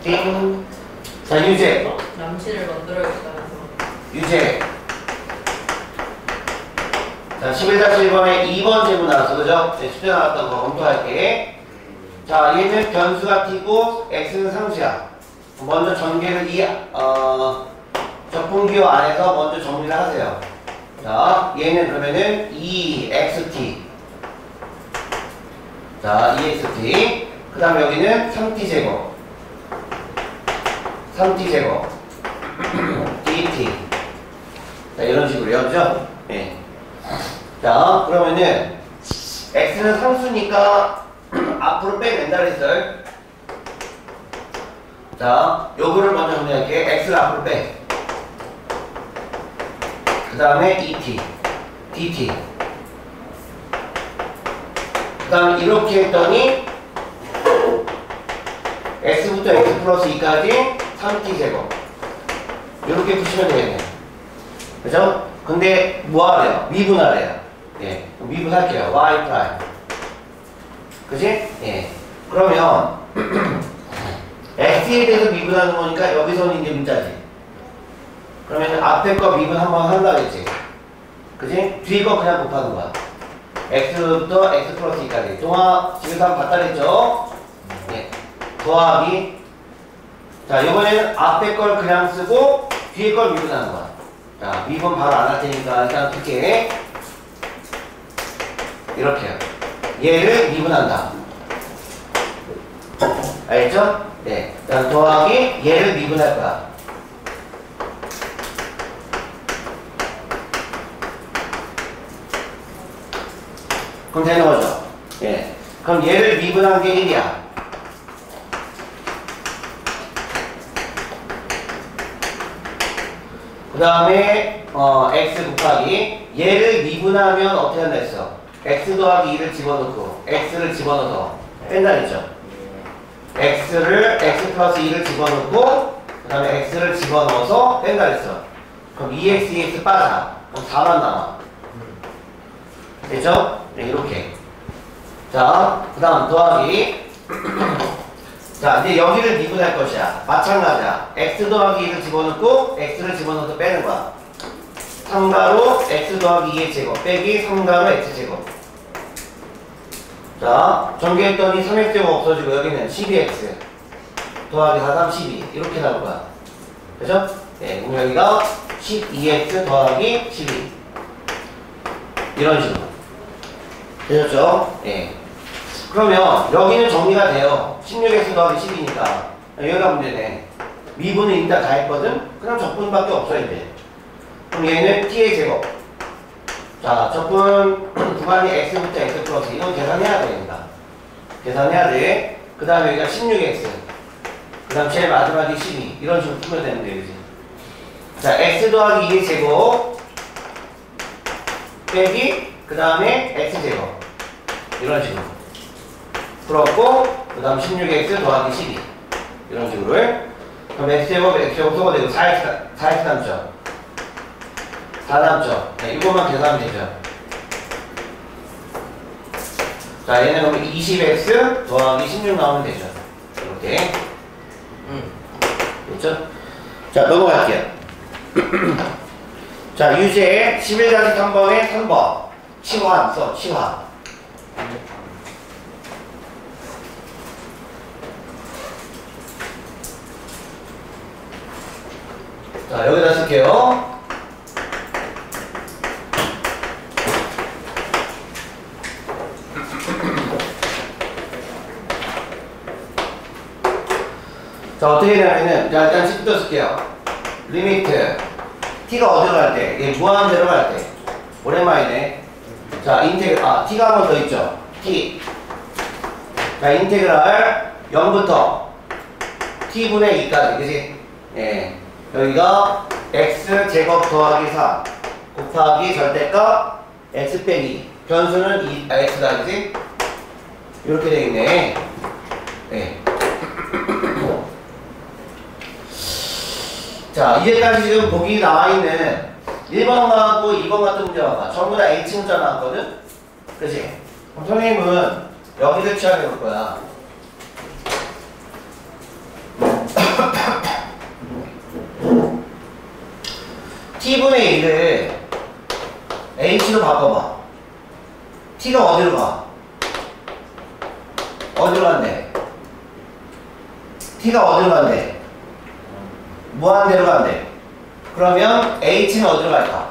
띵. 자, 유제. 남친을 만들어야겠다면서. 유제. 자, 11-1번에 2번 질문 나왔어. 그죠? 숙제 나왔던 거 검토할게. 자, 얘는 변수가 t고 x는 상수야. 먼저 전개를 적분기호 안에서 먼저 정리를 하세요. 자, 얘는 그러면은 2xt. 자, 2xt. 그 다음에 여기는 3t제곱. 3t제곱. dt. 자, 이런 식으로요. 그죠? 예. 자, 그러면은 x는 상수니까 앞으로 빼낸다 그랬어요. 자, 요거를 먼저 정리할게. x를 앞으로 빼. 그 다음에 et, dt. 그 다음에 이렇게 했더니 x부터 x 플러스 2까지 3t제곱. 이렇게 푸시면 되겠네. 그죠? 근데 뭐 하래요? 미분하래요. 예, 미분할게요. y 프라임. 그지? 예. 그러면 x에 대해서 미분하는 거니까 여기서는 이제 문자지. 그러면 앞에 거 미분 한번 한다 그랬지. 그지? 뒤에 거 그냥 곱하는 거야. x부터 x 플러스 2까지. 동화 집에서 한번 봤다 그랬죠? 예. 더하기. 자, 이번에는 앞에 걸 그냥 쓰고 뒤에 걸 미분하는 거야. 자, 미분 바로 안 할 테니까 일단 어떻게 이렇게요. 얘를 미분한다. 알겠죠? 네. 그다음 더하기 얘를 미분할 거야. 그럼 되는 거죠? 예. 그럼 얘를 미분한 게 1이야. 그 다음에 x 곱하기 얘를 미분하면 어떻게 한다 했어? x 더하기 2를 집어넣고 x를 집어넣어서 뺀다 했죠? x를 x 플러스 2를 집어넣고 그 다음에 x를 집어넣어서 뺀다 했어. 그럼 2x, 2x 빠져. 그럼 4만 남아. 됐죠? 네, 이렇게. 자, 그 다음 더하기. 자, 이제 여기를 미분할 것이야. 마찬가지야. x 더하기 2를 집어넣고 x를 집어넣어서 빼는 거야. 3가로 x 더하기 2의 제곱 빼기 3가로 x제곱. 자, 전개했더니 3x제곱 없어지고 여기는 12x 더하기 4, 3, 12 이렇게 나올 거야. 그죠? 네, 그럼 여기가 12x 더하기 12 이런 식으로 되셨죠? 네. 그러면 여기는 정리가 돼요. 16x 더하기 10이니까 여기가 문제네. 미분은 일단 다 했거든? 그럼 적분밖에 없어 이제. 그럼 얘는 t의 제곱. 자, 적분 구간이 x부터 x 플러스 이건 계산해야 됩니다. 계산해야 돼. 그 다음에 여기가 16x. 그 다음 제일 마지막이 12 이런 식으로 풀면 되는데 그지? 자, x 더하기 2의 제곱 빼기 그 다음에 x제곱 이런 식으로 풀었고 그 다음 16x 더하기 12 이런 식으로. 그럼 x제곱 소거되고 4x 남죠. 4 남죠. 네, 이것만 계산하면 되죠. 자, 얘는 그럼 20x 더하기 16 나오면 되죠. 이렇게. 됐죠? 자, 넘어갈게요. 자, 유제 11-3번에 3번 치환 써, 치환. 자, 여기다 쓸게요. 자, 어떻게 되냐면은, 자, 일단 10부터 쓸게요. 리미트. t가 어디로 갈 때? 얘 무한대로 갈 때. 오랜만이네. 자, t가 한 번 더 있죠? t. 자, 인테그랄 0부터 t분의 2까지. 그지? 예. 여기가 x제곱 더하기 4 곱하기 절대값 x 빼기. 변수는 x다. 그지? 이렇게 되겠네. 예. 자, 이제까지 지금 보기 나와있는 1번하고 2번 같은 문제가 전부 다 H 문자 나왔거든? 그치? 그럼 선생님은 여기를 취하게 볼 거야. t분의 1을 h로 바꿔봐. t가 어디로 가? 어디로 간대? t가 어디로 간대? 무한대로 간대. 그러면 h는 어디로 갈까?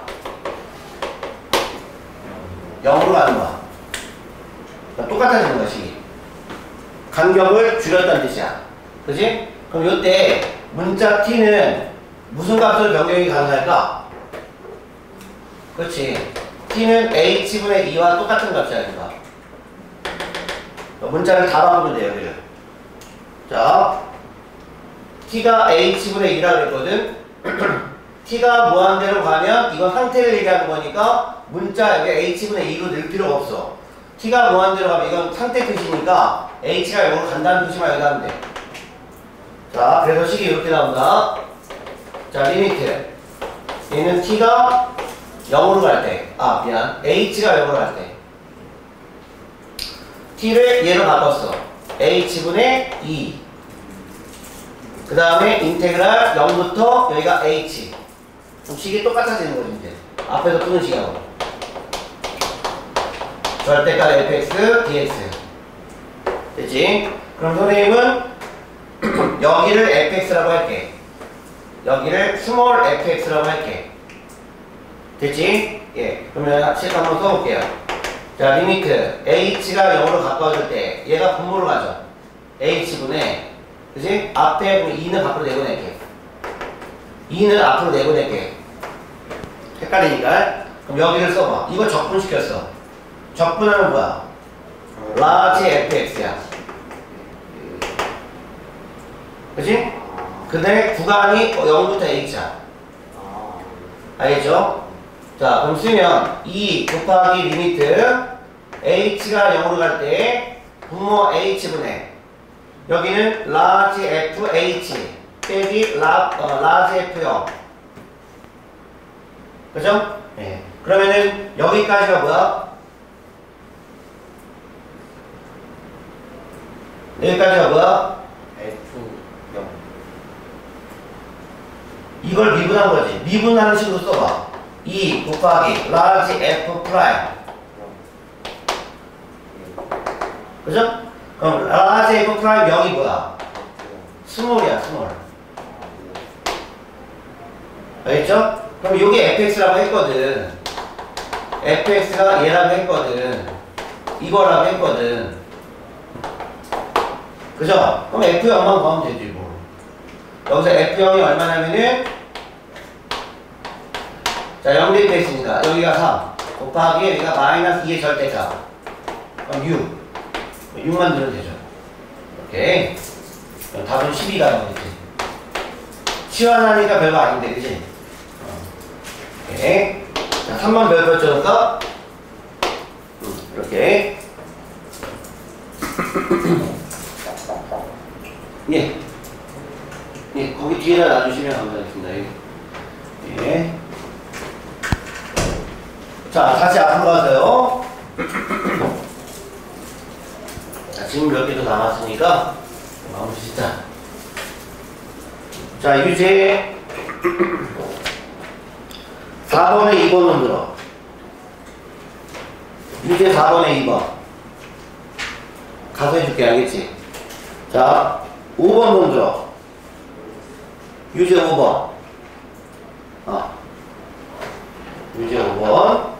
0으로 가는 거야. 그러니까 똑같아지는 것이 간격을 줄였다는 뜻이야. 그지? 그럼 요때 문자 t는 무슨 값으로 변경이 가능할까? 그렇지. t는 h분의 2와 똑같은 값이야. 그러니까 문자를 다 바꾸면 돼요. 여기를. 자, t가 h분의 2라고 했거든. t가 무한대로 가면 이건 상태를 얘기하는 거니까 문자 여기 h분의 2로 넣을 필요가 없어. t가 무한대로 가면 이건 상태 뜻이니까 h가 0으로 간다는 뜻이만 여기다 하면 돼. 자, 그래서 식이 이렇게 나온다. 자, 리미트. 얘는 t가 0으로 갈 때, 미안. h가 0으로 갈 때. t를 얘로 바꿨어. h분의 2. 그 다음에 인테그랄 0부터 여기가 h. 그럼 식이 똑같아지는 거지, 이제. 앞에서 푸는 식이하고. 절대값 fx, dx. 됐지? 그럼 선생님은 여기를 fx라고 할게. 여기를 스몰 fx라고 할게. 됐지? 예. 그러면 식 한번 써볼게요. 자, 리미트. h가 0으로 가까워질 때 얘가 분모로 가죠. h분의, 그치? 앞에 2는 밖으로 내보낼게. 2는 앞으로 내보낼게. 헷갈리니까. 그럼 여기를 써봐. 이거 적분시켰어. 적분하면 뭐야? large fx야. 그치? 근데 구간이 0부터 h야. 알겠죠? 자, 그럼 쓰면 2 곱하기 리미트 h가 0으로 갈 때 분모 h분의 여기는 large fh 빼기 large f0. 그죠? 네. 그러면은 여기까지가 뭐야? 여기까지가 뭐야? F0. 이걸 미분한 거지. 미분하는 식으로 써봐. 2 곱하기 large f 프라임. 그죠? 그럼 large f 프라임 0이 뭐야? 스몰이야, 스몰. 알겠죠? 그럼 요게 fx라고 했거든. fx가 얘라고 했거든. 이거라고 했거든. 그죠? 그럼 f0만 구하면 되지 뭐. 여기서 f0이 얼마냐면은 자, 0 대입돼 있으니까 여기가 3 곱하기 여기가 마이너스 2의 절대값. 그럼 6 6만 넣으면 되죠. 오케이. 그럼 답은 12가 나오겠지. 시원하니까 별거 아닌데, 그치? 오케이. 자, 3번 몇 번째일까? 이렇게. 예. 예, 거기 뒤에다 놔주시면 감사하겠습니다. 예. 자, 다시 앞으로 가세요. 자, 지금 몇 개 더 남았으니까 마무리 짓자. 자, 유제 4번에 2번은 들어. 유제 4번에 2번. 가서 해줄게, 알겠지? 자, 5번 문 들어. 유제 5번. 유제 5번.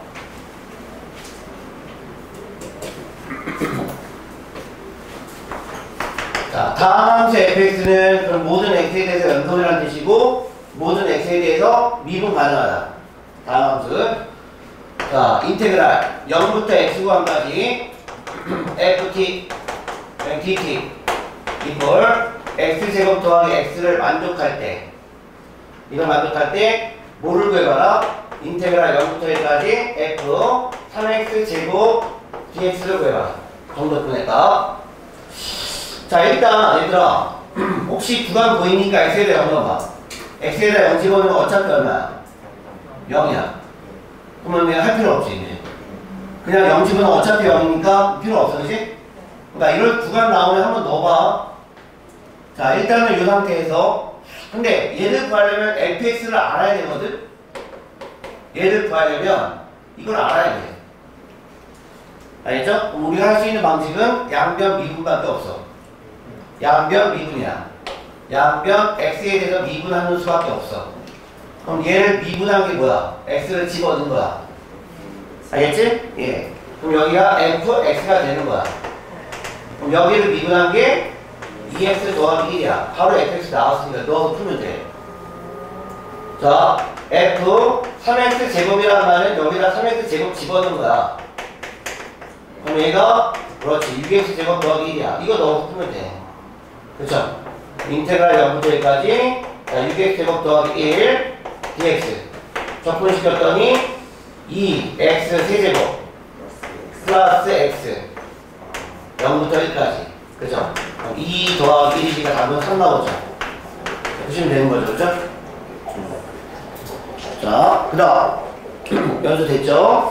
자, 다음 함수 fx는 그럼 모든 x에 대해서 연속이라는 뜻이고 모든 x에 대해서 미분 가능하다. 다음 함수. 자, 인테그랄 0부터 x 구간까지 ft dt 이걸 x제곱 더하기 x를 만족할 때 이걸 만족할 때 뭐를 구해봐라? 인테그랄 0부터 1까지 f 3x 제곱 dx를 구해봐라. 정도 보낼까? 자, 일단 얘들아 혹시 구간 보이니까 x에다 0 넣어봐. x에다 0 집어넣으면 어차피 얼마야? 0이야. 그러면 내가 할 필요 없지 이제. 그냥 0 집어넣으면 어차피 0이니까 필요 없어, 그치? 그러니까 이럴 구간 나오면 한번 넣어봐. 자, 일단은 이 상태에서 근데 얘를 구하려면 fx를 알아야 되거든? 얘를 구하려면 이걸 알아야 돼. 알겠죠? 우리가 할 수 있는 방식은 양변 미분밖에 없어. 양변 미분이야. 양변 x에 대해서 미분하는 수밖에 없어. 그럼 얘를 미분한 게 뭐야? x를 집어넣은 거야. 알겠지? 예. 그럼 여기가 fx가 되는 거야. 그럼 여기를 미분한 게 2x 더하기 1이야. 바로 fx 나왔으니까 넣어서 풀면 돼. 자, f 3x 제곱이라는 말은 여기다 3x 제곱 집어넣은 거야. 그럼 얘가 그렇지 6x 제곱 더하기 1이야. 이거 넣어서 풀면 돼. 그렇죠? 인테그랄 0부터 1까지 6x 제곱 더하기 1 dx 적분시켰더니 2x 세제곱 플러스 x 0부터 1까지 그죠? 2 더하기 1이니까 답은 3 나오죠. 보시면 되는 거죠. 그죠? 자, 그 다음 연수 됐죠?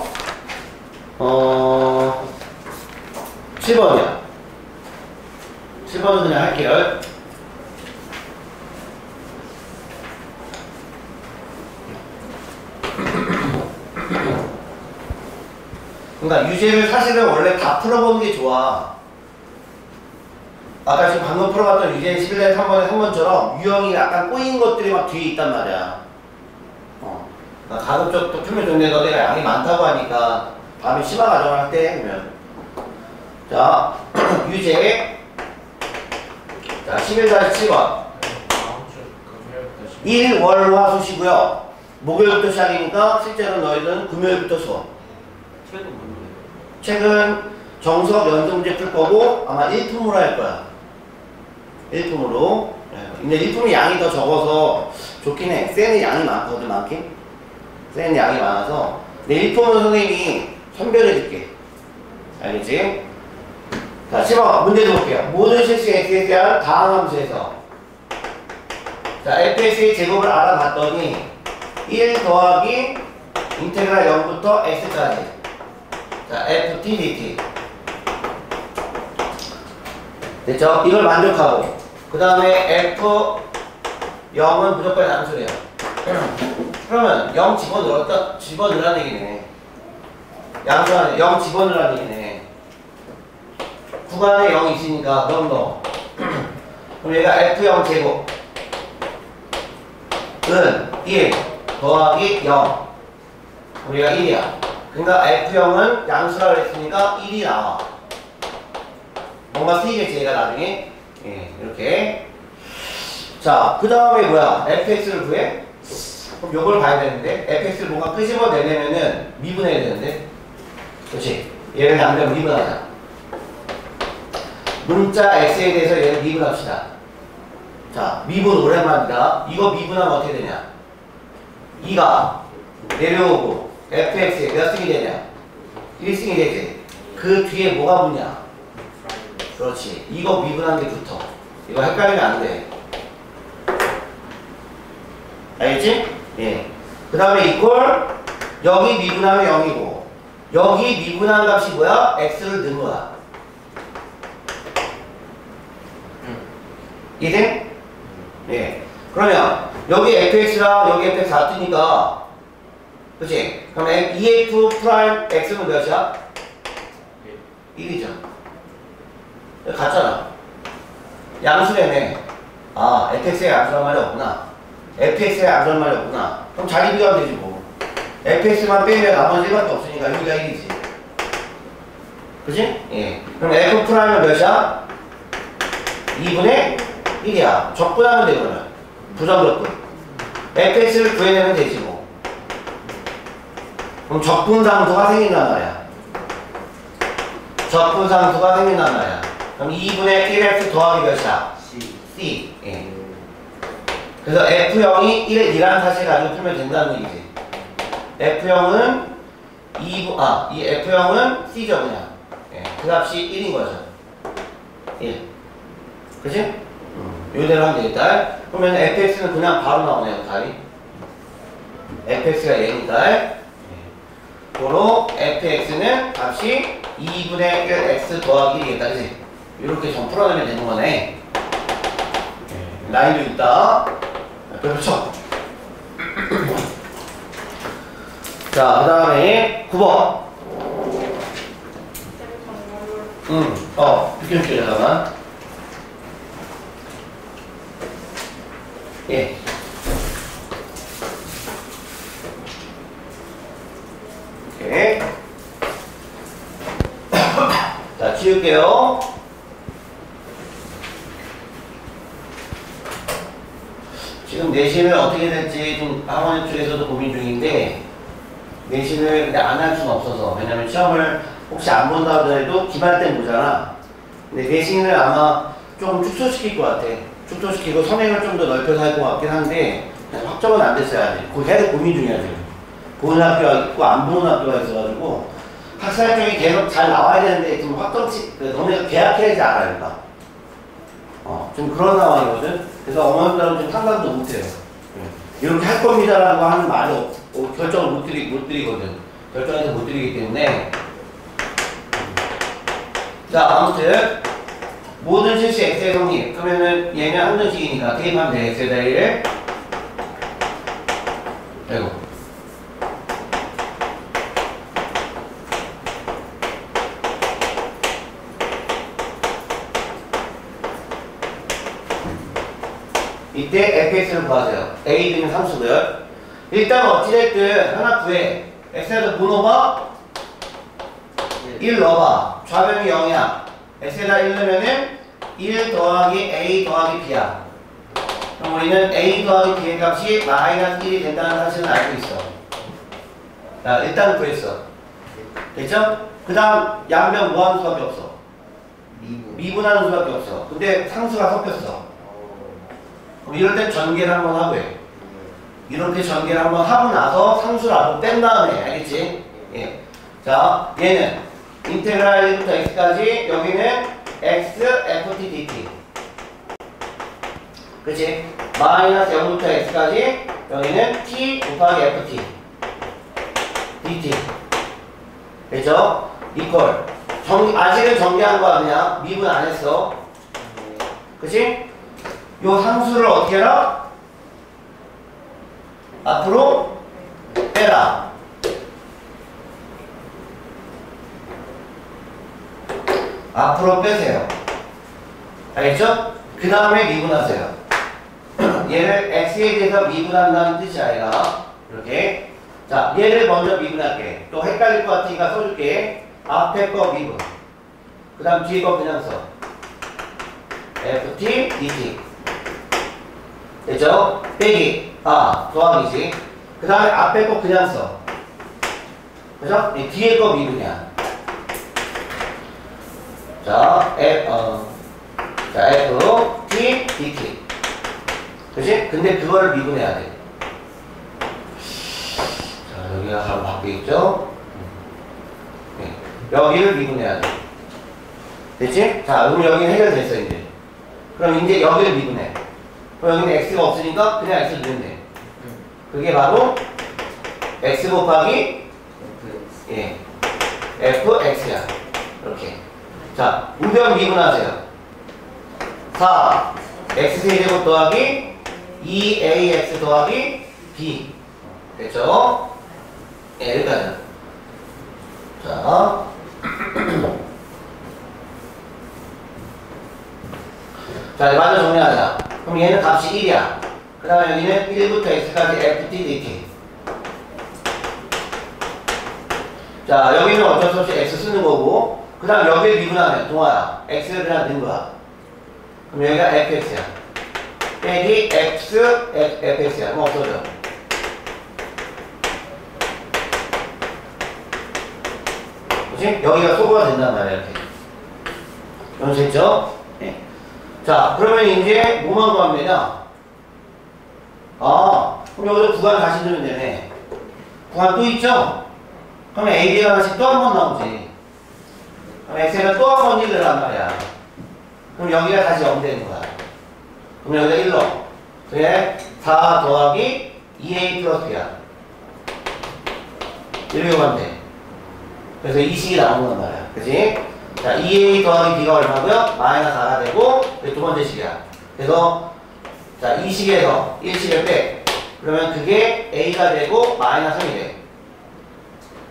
7번이야. 7번은 그냥 할게요. 그러니까 유제를 사실은 원래 다 풀어보는 게 좋아. 아까 지금 방금 풀어봤던 유제 11년 3번의 3번처럼 유형이 약간 꼬인 것들이 막 뒤에 있단 말이야. 그러니까 가급적 또 풀면 좋은데 너네가 양이 많다고 하니까 다음에 심화 과정을 할 때 그러면 자 유제 자 11-7번 1월화수시고요. 목요일부터 시작이니까 실제로 너희들은 금요일부터 수업. 책은 정석 연습문제 풀 거고 아마 1품으로 할 거야. 1품으로. 근데 1품이 양이 더 적어서 좋긴 해. 쌤이 양이 많거든, 많긴. 쌤이 양이 많아서. 근데 1품은 선생님이 선별해 줄게. 알겠지? 자, 10번 문제 볼게요. 모든 실수 x에 대한 다항함수에서 자, fx의 제곱을 알아봤더니 1 더하기 인테그랄 0부터 x까지 자, ft dt 됐죠? 이걸 만족하고 그 다음에 f0은 무조건 양수래요. 그러면 0 집어넣으라는 얘기네. 양수 안에 0 집어넣으라는 얘기네. 구간에 0이 있으니까 그럼 넣어. 그럼 얘가 f0 제곱 은 1 더하기 0 그럼 얘가 1이야. 그러니까 F0은 양수라고 했으니까 1이 나와. 뭔가 쓰이겠지, 얘가 나중에. 예, 이렇게. 자, 그 다음에 뭐야? fx를 구해? 그럼 요걸 봐야 되는데, fx를 뭔가 끄집어내려면은 미분해야 되는데. 그렇지? 얘를 양변 미분하자. 문자 x에 대해서 얘를 미분합시다. 자, 미분 오랜만이다. 이거 미분하면 어떻게 되냐? 2가 내려오고, fx에 몇 승이 되냐? 1승이 되지. 그 뒤에 뭐가 붙냐? 그렇지. 이거 미분한 게 붙어. 이거 헷갈리면 안 돼. 알겠지? 예. 그 다음에 이꼴 여기 미분하면 0이고 여기 미분한 값이 뭐야? x를 넣은 거야. 이해? 예. 그러면 여기 fx랑 여기 fx 같으니까 그치? 그럼 EF 프라임 X는 몇이야? 1이죠. 같잖아. 양수래네. 아, fx의 양수란 말이 없구나. fx의 양수란 말이 없구나. 그럼 자리 비교하면 되지 뭐. fx만 빼면 나머지 1밖에 없으니까 여기가 1이지. 그치? 예. 그럼 f 프라임은 몇이야? 2분의 1이야. 적분하면 돼, 그러면. 부정적분. fx를 구해내면 되지 뭐. 그럼 적분상수가 생긴단 말이야. 적분상수가 생긴단 말이야. 그럼 2분의 1x 더하기 몇이야? C. 예. 그래서 F0이 1의 2라는 사실 가지고 풀면 된다는 얘기지. F0은 이 F0은 C죠, 그냥. 예. 그 값이 1인 거죠. 1. 그치? 요대로 하면 되겠다. 그러면 fx는 그냥 바로 나오네요, 답이. fx가 얘니까. 고로 fx는 값이 2분의 1x 더하기 1이겠다. 그치? 이렇게 좀 풀어내면 되는 거네. 라인도 있다. 그렇죠? 자, 그 다음에 9번. 비켜줄게, 잠깐만. 예. 오케이. 자, 지울게요. 지금 내신을 어떻게 될지 좀 학원 쪽에서도 고민 중인데, 내신을 안 할 수는 없어서. 왜냐면 시험을 혹시 안 본다 하더라도 기말 땐 보잖아. 근데 내신을 아마 조금 축소시킬 것 같아. 축소시키고 선행을 좀 더 넓혀서 할 것 같긴 한데, 확정은 안 됐어요, 아직. 계속 고민 중이야, 지금. 보는 학교가 있고, 안 보는 학교가 있어가지고, 학사일정이 계속 잘 나와야 되는데, 좀 너네가 계약해야지 알아야겠다. 좀 그런 상황이거든. 그래서 어머님들은 좀 상담도 못해요. 이렇게 할 겁니다라고 하는 말이 결정을 못 드리거든. 결정해서 못 드리기 때문에. 자, 아무튼 모든 실수 x의 성립. 그러면은 얘는 항등식이니까 대입하면 돼. x에다 1. 아이고. 이때 fx를 구하세요. a, b는 상수고요. 일단 어찌됐든 하나 구해. x에다 뭐 넣어봐? 1 넣어봐. 좌변이 0이야. x에다 1 넣으면은 1 더하기 a 더하기 b야. 그럼 우리는 a 더하기 b의 값이 마이너스 1이 된다는 사실은 알고 있어. 자, 일단 구했어. 됐죠? 그 다음 양변 뭐 하는 수밖에 없어? 미분하는 수밖에 없어. 근데 상수가 섞였어. 그럼 이럴 땐 전개를 한번 하고 해. 이렇게 전개를 한번 하고 나서 상수를 앞으로 뺀 다음에, 알겠지? 예. 자, 얘는 인테그랄 1부터 x까지, 여기는 x, ft, dt. 그치? 마이너스 0부터 x까지, 여기는 t 곱하기 ft, dt. 됐죠? 이퀄. 아직은 전개한 거 아니야? 미분 안 했어. 그치? 요 상수를 어떻게 해라? 앞으로 빼라. 앞으로 빼세요. 알겠죠? 그 다음에 미분하세요. 얘를 x에 대해서 미분한다는 뜻이야, 얘가. 이렇게. 자, 얘를 먼저 미분할게. 또 헷갈릴 것 같으니까 써줄게. 앞에 거 미분. 그 다음 뒤에 거 그냥 써. ft, dt. 됐죠? 빼기. 더하기지. 그 다음에 앞에 거 그냥 써. 그죠? 뒤에 거 미분이야. 자, f, t, dt. 그치? 근데 그거를 미분해야 돼. 자, 여기가 바로 바뀌겠죠? 네. 여기를 미분해야 돼. 됐지? 자, 그럼 여기는 해결됐어, 이제. 그럼 이제 여기를 미분해. 그럼 여기는 x가 없으니까 그냥 x를 넣으면 돼. 그게 바로 x 곱하기 예, fx야. 이렇게. 자, 우변 미분하세요. 4 x세제곱 더하기 2ax 더하기 b. 됐죠? 예, 여기까지. 자. 자, 이제 마저 정리하자. 그럼 얘는 값이 1이야. 그 다음에 여기는 1부터 x까지 ft, dt. 자, 여기는 어쩔 수 없이 x 쓰는 거고, 그 다음 여기에 미분하면, 동아야. x를 그냥 넣은 거야. 그럼 여기가 fx야. 빼기 x, fx야. 그럼 없어져. 그치? 여기가 소거가 된단 말이야, 이렇게. 연습했죠? 네. 자, 그러면 이제 뭐만 구하면 되냐? 그럼 여기서 구간 다시 넣으면 되네. 구간 또 있죠? 그러면 AB가 다시 또 한 번 나오지. 그럼 X가 또 한 번 1을 한 말이야. 그럼 여기가 다시 0 되는 거야. 그럼 여기가 1로. 그래, 4 더하기 2A 플러스 B야. 이렇게 하면 돼. 그래서 이 식이 나오는 말이야. 그치? 자, 2A 더하기 B가 얼마고요? 마이너스 4가 되고, 그게 두 번째 식이야. 그래서, 자, 이 식에서 1식을 빼. 그러면 그게 A가 되고, 마이너스 3이 돼.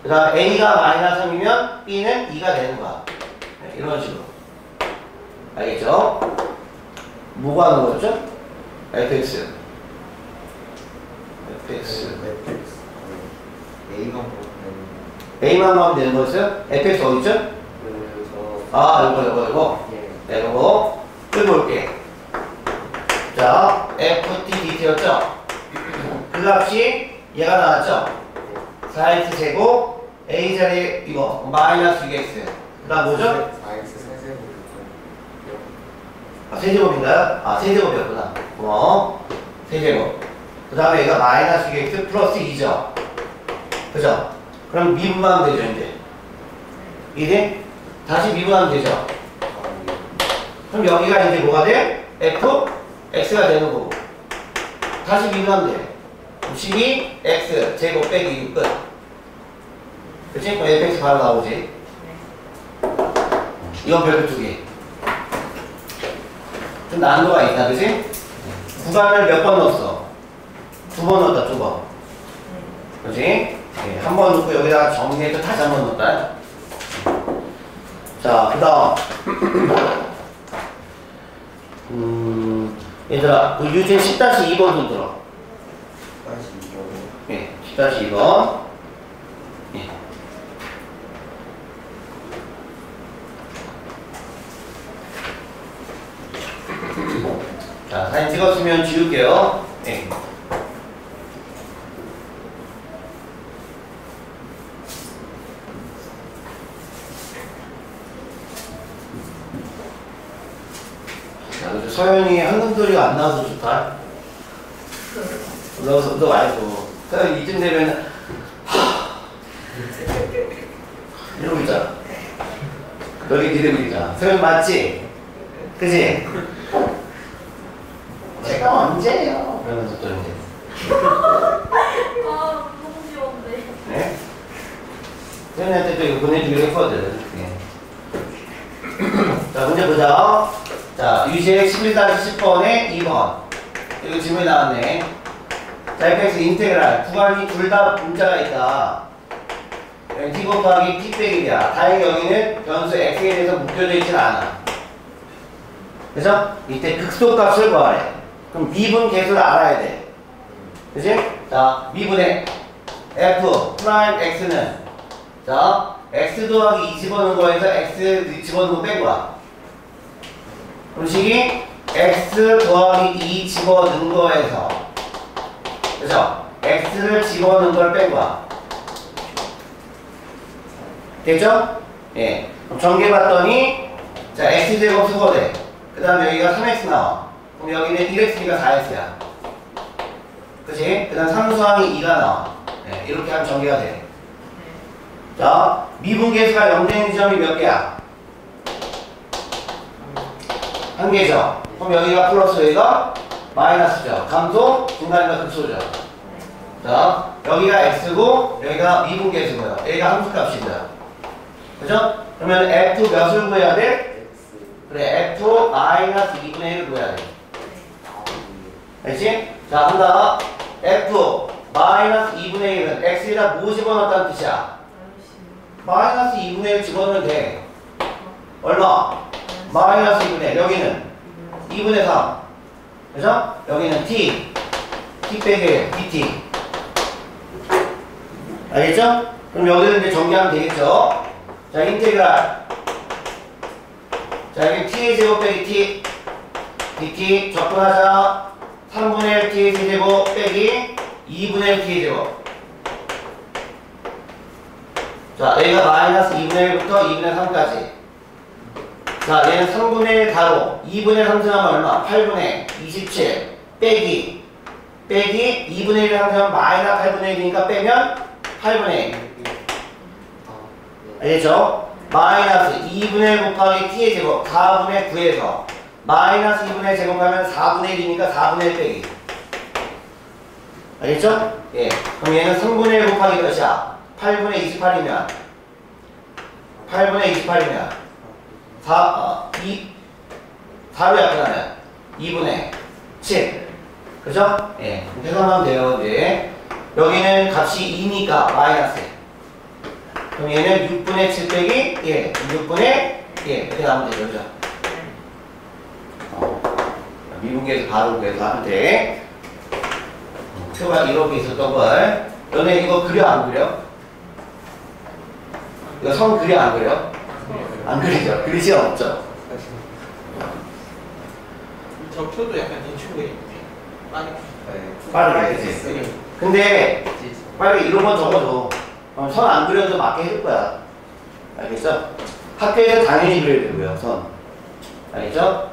그 다음 A가 마이너스 3이면 B는 2가 되는 거야. 네, 이런 식으로. 알겠죠? 뭐가 하는 거죠? fx. A만 가면 되는 거였어요? fx 어딨죠? 아, 이거. 네, 이거. 끌어볼게. 자, ft dt였죠? 그 값이 얘가 나왔죠? 4x 제곱, a 자리 이거, 마이너스 6x. 그 다음 뭐죠? 아, 세제곱인가요? 아, 세제곱이었구나. 세제곱. 그 다음에 얘가 마이너스 6x 플러스 2죠? 그죠? 그럼 미분하면 되죠, 이제. 이제 다시 미분하면 되죠? 그럼 여기가 이제 뭐가 돼? f, x가 되는 거고. 다시 미분하면 돼. 12, x, 제곱 빼기 6 끝. 그치? 그럼 fx 바로 나오지. 이건 별표 2개. 좀 난도가 있다, 그치? 구간을 몇 번 넣었어? 2번 넣었다, 2번. 그치? 네, 한 번 넣고 여기다가 정리해서 다시 한 번 넣었다. 자, 그 다음. 얘들아, 그 유진 10-2번 좀 들어. 10-2번. 예, 10-2번. 예. 자, 사진 찍었으면 지울게요. 예. 서연이 한금소리가 안 나와서 좋다. 너 말고. 서연 이쯤 되면 이러고 있잖아. 너희 기대고 있잖아. 서연 맞지? 그치? 제가 언제요? 그러면서 또 이제. 아, 너무 귀여운데. 네? 서연이한테 또 이거 보내주기로 했거든. 네. 자, 문제 보자. 자, 유식 11-10번에 2번. 이거 질문이 나왔네. 자, fx 인테그랄. 구간이 둘 다 분자가 있다. t 곱하기 p 빼기 야. 다행히 여기는 변수 x에 대해서 묶여져 있진 않아. 그래서 이때 극소값을 구하래. 그럼 미분 계수를 알아야 돼. 그치? 자, 미분의 f 프라임 x는 자, x 더하기 2 집어넣은 거에서 x 집어넣은 거 뺀 거야. 음식이 x 더하기 2 집어넣은 거에서 그죠? x를 집어넣은 걸 뺀 거야. 됐죠? 예. 전개 봤더니 자 x제곱 수거돼. 그 다음에 여기가 3x 나와. 그럼 여기는 1x니까 4x야. 그치? 그 다음 상수항이 2가 나와. 예, 이렇게 하면 전개가 돼. 자, 미분계수가 0 되는 지점이 몇 개야? 한 개죠. 그럼 여기가 플러스 여기가 마이너스죠. 감소, 중간이가 극소죠. 자, 여기가 x고 여기가 미분계수고요. 여기가 함수값이고요. 그죠? 그러면 f 몇을 구해야 돼? 그래, f 마이너스 2분의 1을 구해야 돼. 알지? 자, 한다. f 마이너스 2분의 1은 x에다 뭐 집어넣었다는 뜻이야? 마이너스 2분의 1 집어넣으면 돼. 얼마? 마이너스 2분의 1. 여기는 2분의 3. 그죠? 여기는 t. t 빼기 dt. 알겠죠? 그럼 여기는 이제 정리하면 되겠죠? 자, 인테그랄. 자, 여기 t의 제곱 빼기 t. dt 접근하자. 3분의 1 t의 세제곱 빼기 2분의 1 t의 제곱. 자, 여기가 마이너스 2분의 1부터 2분의 3까지. 자, 얘는 3분의 1 가로. 2분의 3 승하면 얼마? 8분의 27 빼기 2분의 1 항승하면 마이너스 8분의 1이니까 빼면 8분의 1. 알겠죠? 마이너스 2분의 1 곱하기 t의 제곱 4분의 9에서 마이너스 2분의 1 제곱하면 4분의 1이니까 4분의 1 빼기. 알겠죠? 예. 그럼 얘는 3분의 1 곱하기 몇이야? 8분의 28이면 4로 약분하면 2분의 7. 그죠? 예. 계산하면 돼요. 이제 여기는 값이 2니까 마이너스. 그럼 얘는 6분의 7 빼기 1, 6분의 1 이렇게 나오면 되죠. 그죠? 미분계에서 바로 그래서 하면 돼. 표가 이렇게 있었던 걸. 너네 이거 그려 안 그려? 이거 선 그려 안 그려? 안 그리죠? 그릴 시간 없죠? 저 표도 약간 대충 그리네. 빠르게, 그치? 근데 빨리 이런 건 적어줘. 선 안 그려도 맞게 해줄 거야. 알겠어? 학교에서 당연히 그려야 되고요, 선. 알겠죠?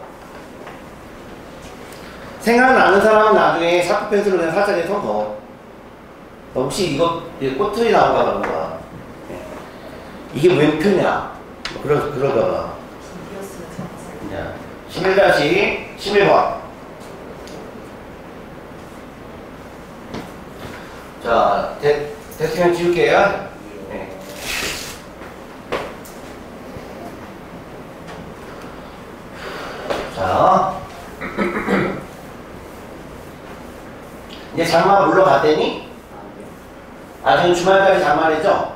생각나는 사람은 나중에 샤프 펜슬로 그냥 살짝 선 그어. 너 혹시 이거 꼬투리 나온가 그런 거야. 이게 왼편이야. 그러다가. 그냥 11-11번. 자, 됐으면 지울게요. 네. 자. 이제 장마 물러갔더니? 아직 주말까지 장마래죠?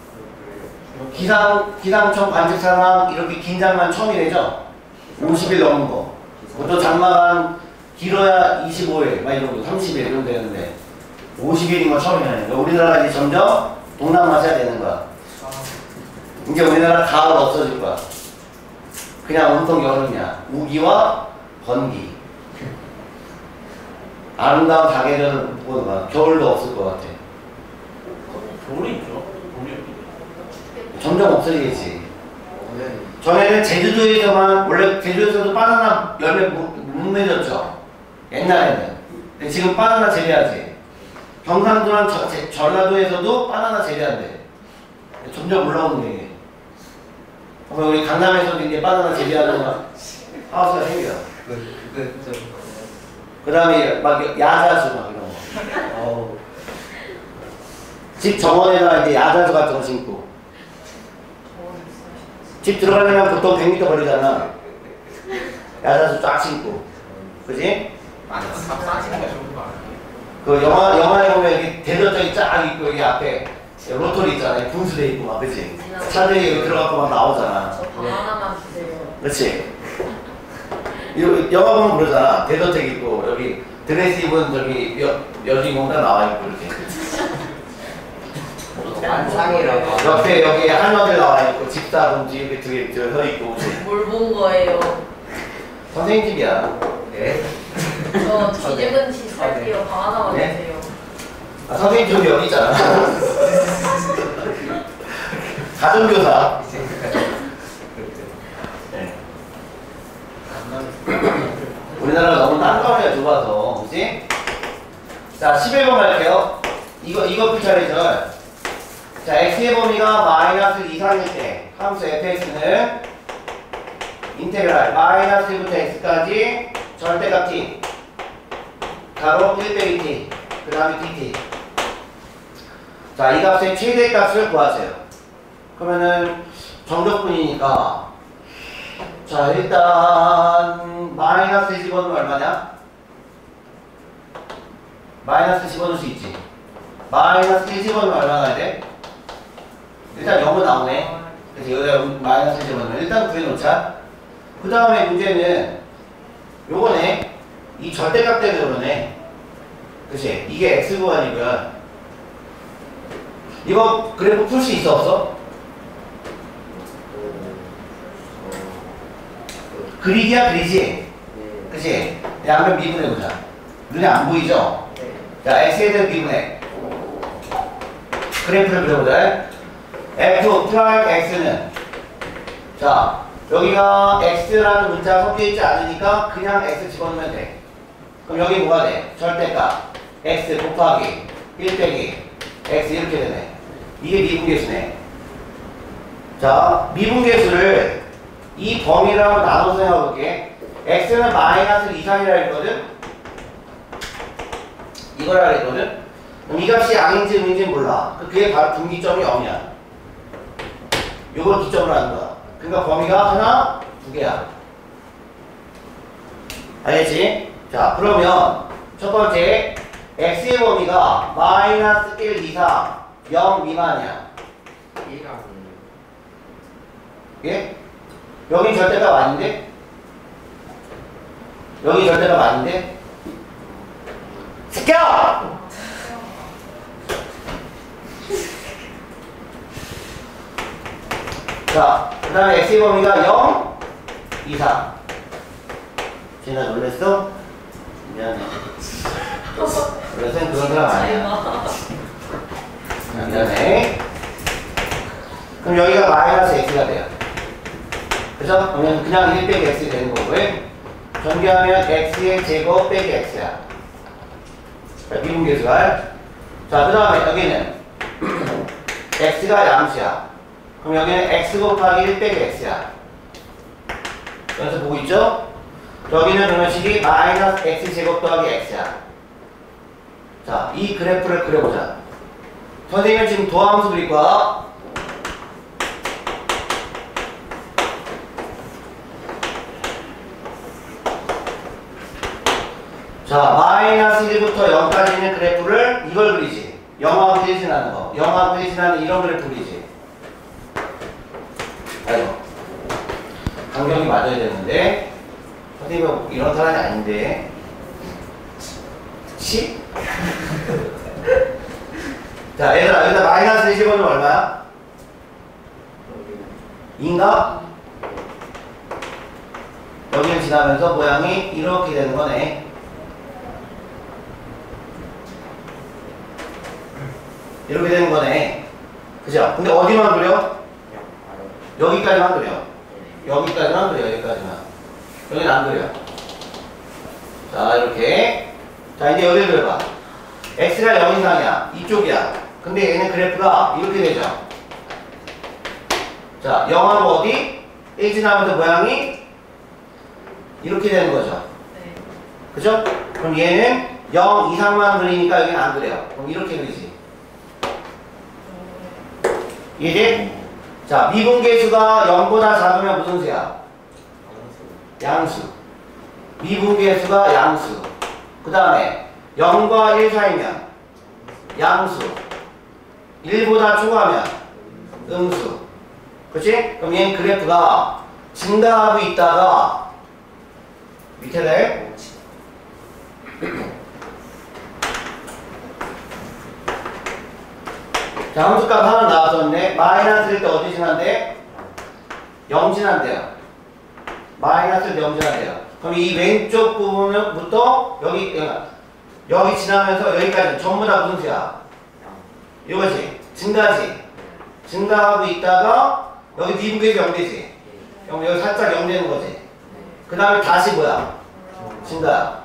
기상청 관측 상황 이렇게 긴 장마는 처음이래죠? 50일 넘은 거. 보통 장마가 길어야 25일, 막 이런 거, 30일 이런 되는데 50일인 거 처음이네. 우리나라가 이제 점점 동남아시아 되는 거야. 이제 우리나라 가을 없어질 거야. 그냥 온통 여름이야. 우기와 건기. 아름다운 사계절을 못 보는 거야. 겨울도 없을 것 같아. 겨울이 있죠. 점점 없어지겠지. 전에는 제주도에서만, 원래 제주도에서도 바나나 열매 못 맺었죠. 옛날에는. 근데 지금 바나나 재배하지. 경상도랑 전라도에서도 바나나 재배한대. 점점 올라오는 게. 그럼 우리 강남에서도 이제 바나나 재배하는 하우스가 생겨. 그 다음에 막 야자수 막 이런 거. 집 정원에다 이제 야자수 같은 거 심고. 집 들어가려면 보통 100m 걸리잖아. 야자수 쫙 심고. 그지? 싸지는 게 좋은 거 아니에요? 그 영화에 보면 여기 대저장이 쫙 있고 여기 앞에 로터리 있잖아요. 분수대 있고 막 그치? 차들이 여기 들어가고 막 나오잖아. 저 방 하나만 주세요. 그치? 영화 보면 그러잖아. 대저택 있고 여기 드레스 입은 저기 여주인공 다 나와 있고 이렇게. 만상이라고. 옆에 여기 할머니 나와 있고 집사분지 이렇게 두개 서 있고. 뭘 본 거예요? 선생님 집이야. 네. 저 뒤집은 시 살게요. 방 하나만 네? 주세요. 아, 선생님 저기 여기 있잖아. 가정교사. 네. 우리나라가 너무 딴거리가 좁아서, 그치? 자, 11번 갈게요. 이거 풀차례죠. 자, x의 범위가 마이너스 이상일 때, 함수 fx는 인테그랄 마이너스 1부터 x까지 절대값 t, 가로 1 빼기 t, 그 다음에 dt. 자, 이 값의 최대값을 구하세요. 그러면은 정적분이니까, 자, 일단 마이너스 1 집어넣으면 얼마냐? 마이너스 집어넣을 수 있지. 마이너스 1 집어넣으면 얼마나 돼? 일단 0은 나오네. 그래서 여기다 마이너스 1 집어넣으면 일단 구해놓자. 그 다음에 문제는 요거네. 이 절대값 때문에 그러네. 그치? 이게 x 구간이고요. 이거 그래프 풀 수 있어 없어? 그리기야 그리지? 그치? 양변 미분해보자. 눈에 안 보이죠? 자, x에 대한 미분해. 그래프를 그려보자. f 프라임 x는, 자, 여기가 x라는 문자가 섞여있지 않으니까 그냥 x 집어넣으면 돼. 그럼 여기 뭐가 돼? 절대값 x 곱하기 1 빼기 x 이렇게 되네. 이게 미분계수네. 자, 미분계수를 이 범위라고 나눠서 생각해볼게. x는 마이너스 이상이라 했거든? 이거라 했거든? 그럼 이 값이 양인지 음인지 몰라. 그게 바로 분기점이 0이야. 요걸 기점으로 하는 거야. 그러니까 범위가 하나, 두 개야. 알겠지? 자, 그러면 첫 번째 x의 범위가 마이너스 1 이상 0 미만이야. 이해가 안 돼요. 예? 여기 절대값 아닌데? 여기 절대값 아닌데? 시켜! 자, 그 다음에 x의 범위가 0 이상. 쟤나 놀랬어? 미안해. 놀랬어? 그런 사람 아니야. 미안해. 그럼 여기가 마이너스 x가 돼요. 그죠? 그러면 그냥 1 빼기 x 되는 거고요. 전개하면 x의 제곱 빼기 x야. 자, 미분계수할. 자, 그 다음에 여기는 x가 양수야. 그럼 여기는 x 곱하기 1 빼기 x야. 여기서 보고 있죠? 여기는 그러면 식이 마이너스 x 제곱 더하기 x야. 자, 이 그래프를 그려보자. 선생님은 지금 도함수 그릴 거야. 자, 마이너스 1부터 0까지 있는 그래프를 이걸 그리지. 0하고 1 지나는 거. 0하고 1 지나는 이런 그래프 그리지. 아이고. 간격이 맞아야 되는데. 선생님은 이런 사람이 아닌데. 그치? 자, 얘들아, 여기다 마이너스 1 집어넣으면 얼마야? 2인가? 여기를 지나면서 모양이 이렇게 되는 거네. 이렇게 되는 거네. 그죠? 근데 어디만 그려? 여기까지만 그려. 여기까지만 그려, 여기까지만. 여기는 안 그려. 자, 이렇게. 자, 이제 여기를 그려봐. x가 0 이상이야. 이쪽이야. 근데 얘는 그래프가 이렇게 되죠. 자, 0하고 어디? 1 지나면서 모양이 이렇게 되는 거죠. 네. 그죠? 그럼 얘는 0 이상만 그리니까 여기는 안 그래요. 그럼 이렇게 그리지. 이해돼? 자, 미분계수가 0보다 작으면 무슨 수야? 양수. 미분계수가 양수. 그 다음에 0과 1 사이면 양수. 1보다 초과하면 음수. 그치? 그럼 얘는 그래프가 증가하고 있다가 밑에를 자, 함수값 하나 나왔었네. 마이너스일 때 어디 지난대? 0 지난대요. 마이너스일 때 0 지난대요. 그럼 이 왼쪽 부분부터 여기 지나면서 여기까지 전부 다 무슨 수야? 이거지. 증가지. 증가하고 있다가 여기 미분계수 0 되지. 그럼 여기 살짝 0 되는 거지. 그 다음에 다시 뭐야? 증가.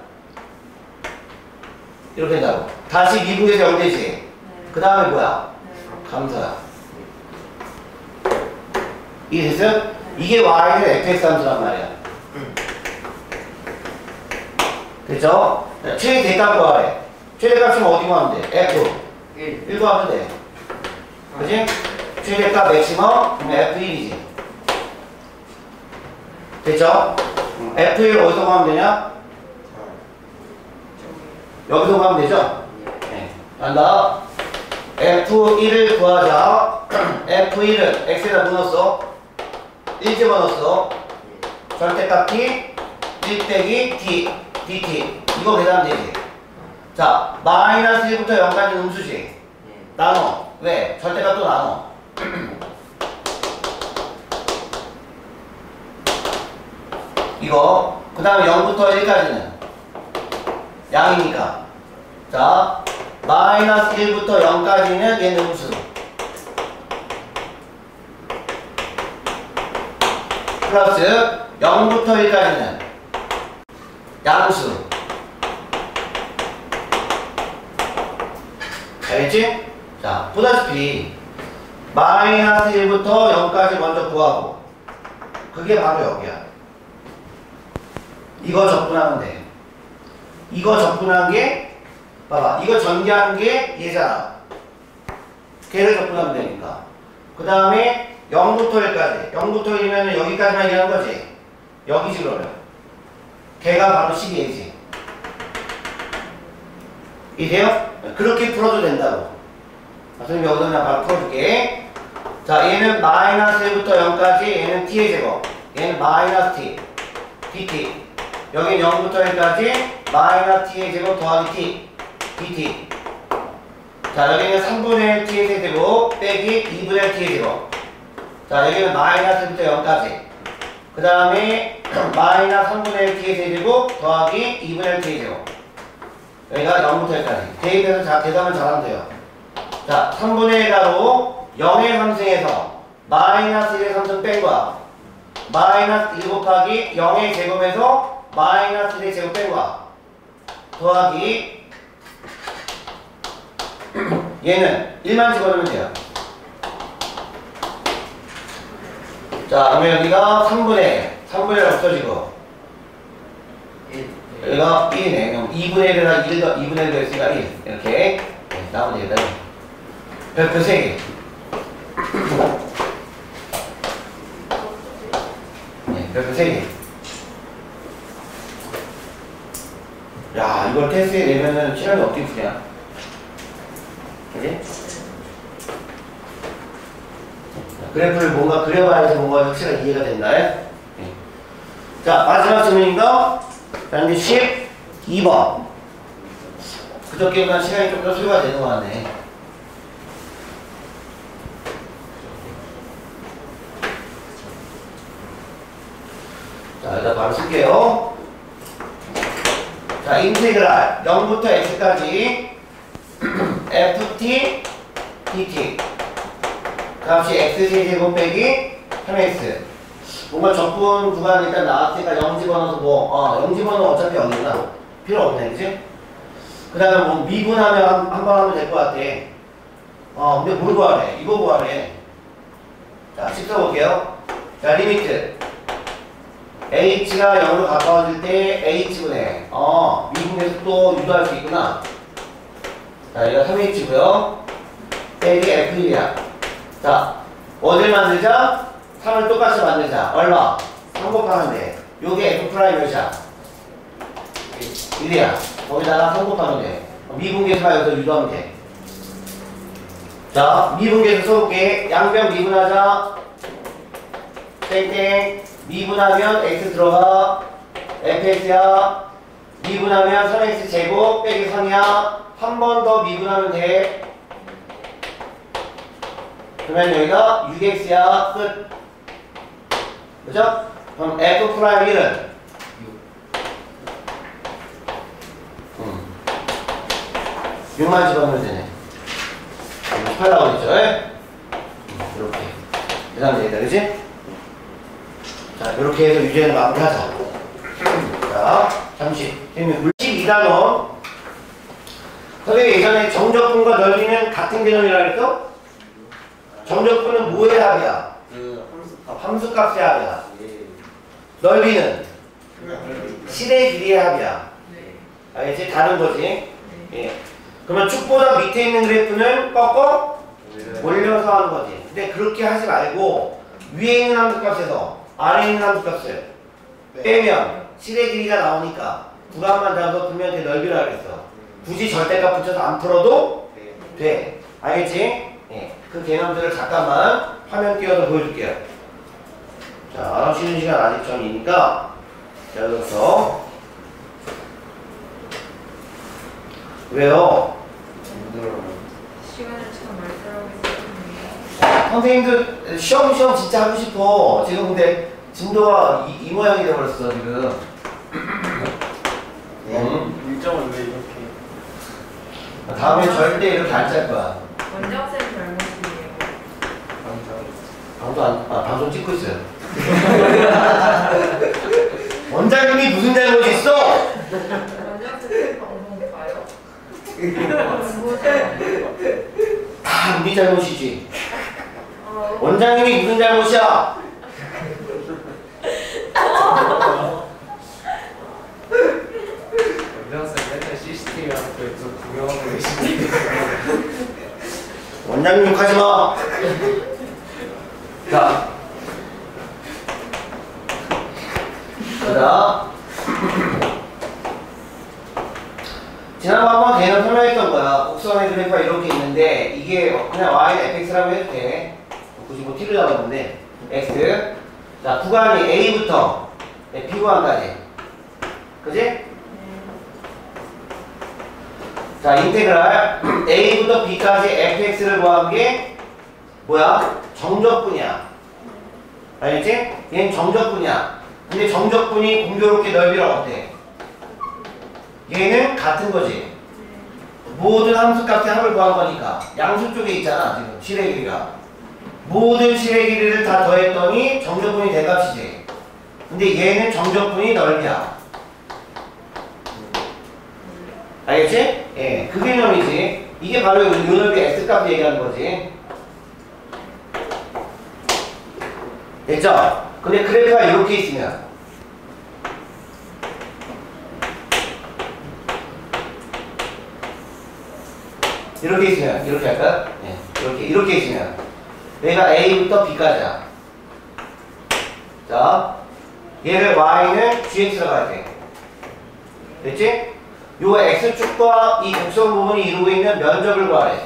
이렇게 된다고. 다시 미분계수 0 되지. 그 다음에 뭐야? 감사야. 이해됐어요? 이게 y는 fx 함수란 말이야. 됐죠? 최대값 구하래. 최대값 치면 어디 구하면 돼? f 1 구하면 돼. 그치? 최대값 맥시멈 f1이지. 됐죠? f1 어디서 구하면 되냐? 여기서 구하면 되죠? 네. 간다. F1을 구하자. F1은 X에다 뭐 넣었어? 1 집어넣었어. 절대값 T 1 빼기 T dt 이거 계산하면 되지. 자, 마이너스 1부터 0까지 음수지. 나눠. 왜? 절대값 또 나눠. 이거 그 다음에 0부터 1까지는 양이니까. 자, 마이너스 1부터 0까지는 얘는 음수. 플러스 0부터 1까지는 양수. 알겠지? 자, 보다시피 마이너스 1부터 0까지 먼저 구하고 그게 바로 여기야. 이거 접근하면 돼. 이거 접근한 게 봐봐. 이거 전개하는 게 얘잖아. 걔를 접근하면 되니까. 그 다음에 0부터 1까지. 0부터 1이면 여기까지만 얘기하는 거지. 여기지 그러면. 걔가 바로 12A지. 이해요? 그렇게 풀어도 된다고. 선생님 여기서 그냥 바로 풀어줄게. 자, 얘는 마이너스 1부터 0까지, 얘는 t의 제곱. 얘는 마이너스 t, dt. 여기 0부터 1까지 마이너스 t의 제곱 더하기 t, dt. 자, 여기는 3분의 1 t의 제곱 빼기 2분의 1 t의 제곱. 자, 여기는 마이너스 1부터 0까지. 그 다음에 마이너스 3분의 1 t의 세제곱 더하기 2분의 1 t의 제곱. 여기가 0부터 1까지. 대입해서 계산을 잘하면 돼요. 자, 3분의 1하고 0의 상승에서 마이너스 1의 상승 뺀 거야. 마이너스 1 곱하기 0의 제곱에서 마이너스 1의 제곱 뺀 거야. 더하기 얘는 1만 집어넣으면 돼요. 자, 그러면 여기가 3분의 1 없어지고 여기가 1이네. 그럼 2분의 1에다 2분의 1 더했으니까 1 이렇게 나오면 되겠다. 별표 3개. 네, 별표 3개. 야, 이걸 테스트에 내면은 시간이 어떻게 푸냐? 그지? 그래프를 뭔가 그려봐야지 뭔가 확실하게 이해가 된다. 네. 자, 마지막 질문인가? 자, 이제 12번. 그저께보다 시간이 좀 더 소요가 되는 것 같네. 자, 일단 바로 쓸게요. 자, 인테그랄 0부터 x까지 ft, dt 값이 x제곱 빼기 3x. 뭔가 적분 구간 일단 나왔으니까 0 집어넣어서 0 집어넣으면 어차피 0이구나. 필요 없네, 그치? 그 다음에 뭐 미분하면 한 번 하면 될 것 같아. 근데 뭘 구하래? 이거 구하래. 자, 식 써볼게요. 자, 리미트. h가 0으로 가까워질 때 h분의 미분에서 또 유도할 수 있구나. 자, 여기가 3h고요. 빼기 f1이야. 자, 어딜 만들자? 3을 똑같이 만들자. 얼마? 3 곱하면 돼. 요게 f 프라임 몇이야? 1이야. 거기다가 3 곱하면 돼. 미분계수가 여기서 유도하면 돼. 자, 미분계수 써볼게. 양변 미분하자. 땡땡. 미분하면 x 들어가. fx야. 미분하면 3x 제곱 빼기 3이야. 한 번 더 미분하면 돼. 그러면 여기가 6x야. 끝. 그죠? 그럼 f 프라임 1은 6만 집어넣으면 되네. 8 나오겠죠? 이렇게 계산이 되겠다. 그치? 자, 이렇게 해서 유제는 마무리하자. 자, 잠시. 물질 2단원. 선생님 예전에 정적분과 넓이는 같은 개념이라 그랬어? 정적분은 뭐의 합이야? 함수값의 합이야. 넓이는 실의 길이의 합이야. 알겠지? 다른 거지? 예. 그러면 축보다 밑에 있는 그래프는 꺾어 올려서 하는 거지. 근데 그렇게 하지 말고 위에 있는 함수값에서 아래에 있는 함수값을 빼면 실의 길이가 나오니까 구간만 잡아서 풀면 돼. 넓이라 그랬어. 굳이 절대값 붙여서 안 풀어도 돼. 알겠지? 예. 그 개념들을 잠깐만 화면 띄워서 보여줄게요. 자, 쉬는 시간 아직 전이니까 자, 여기서 왜요? 시간을 참 많이 쓰라고 했었는데. 선생님들 시험 진짜 하고 싶어. 지금 근데 진도가 이 모양이 되어버렸어 지금. 일정을 왜 이렇게 다음에 절대 이렇게 안 짤 거야. 원장쌤 잘못이에요. 방송 찍고 있어요. 원장님이 무슨 잘못이 있어? 원장쌤 방송 봐요? 다 우리 잘못이지. 원장님이 무슨 잘못이야? 원장쌤 맨날 CCTV 앞에서 구경하고 계시는데 원장님 욕하지 마. 자, 자, 지난번 한번 개념 설명했던 거야. 곡선의 그래프가 이렇게 있는데 이게 그냥 y는 fx라고 해도 돼. 굳이 뭐 t를 잡았는데 x. 자, 구간이 a부터 b 구간까지. 그지? 자, 인테그랄 a부터 b까지 fx를 구한 게 뭐야? 정적분이야. 알겠지? 얘는 정적분이야. 근데 정적분이 공교롭게 넓이랑 어때? 얘는 같은 거지. 모든 함수값의 합을 구한 거니까 양수 쪽에 있잖아. 지금 실의 길이가 모든 실의 길이를 다 더했더니 정적분이 대값이지. 근데 얘는 정적분이 넓이야. 알겠지? 예, 그 개념이지. 이게 바로 요 넓이 x값 얘기하는 거지. 됐죠? 근데 그래프가 이렇게 있으면 이렇게 있으면 이렇게 할까? 네, 이렇게 있으면 얘가 A부터 B까지야. 자, 얘를 Y는 GX라고 할게. 됐지? 요 X축과 이 곡선 부분이 이루고 있는 면적을 구하래.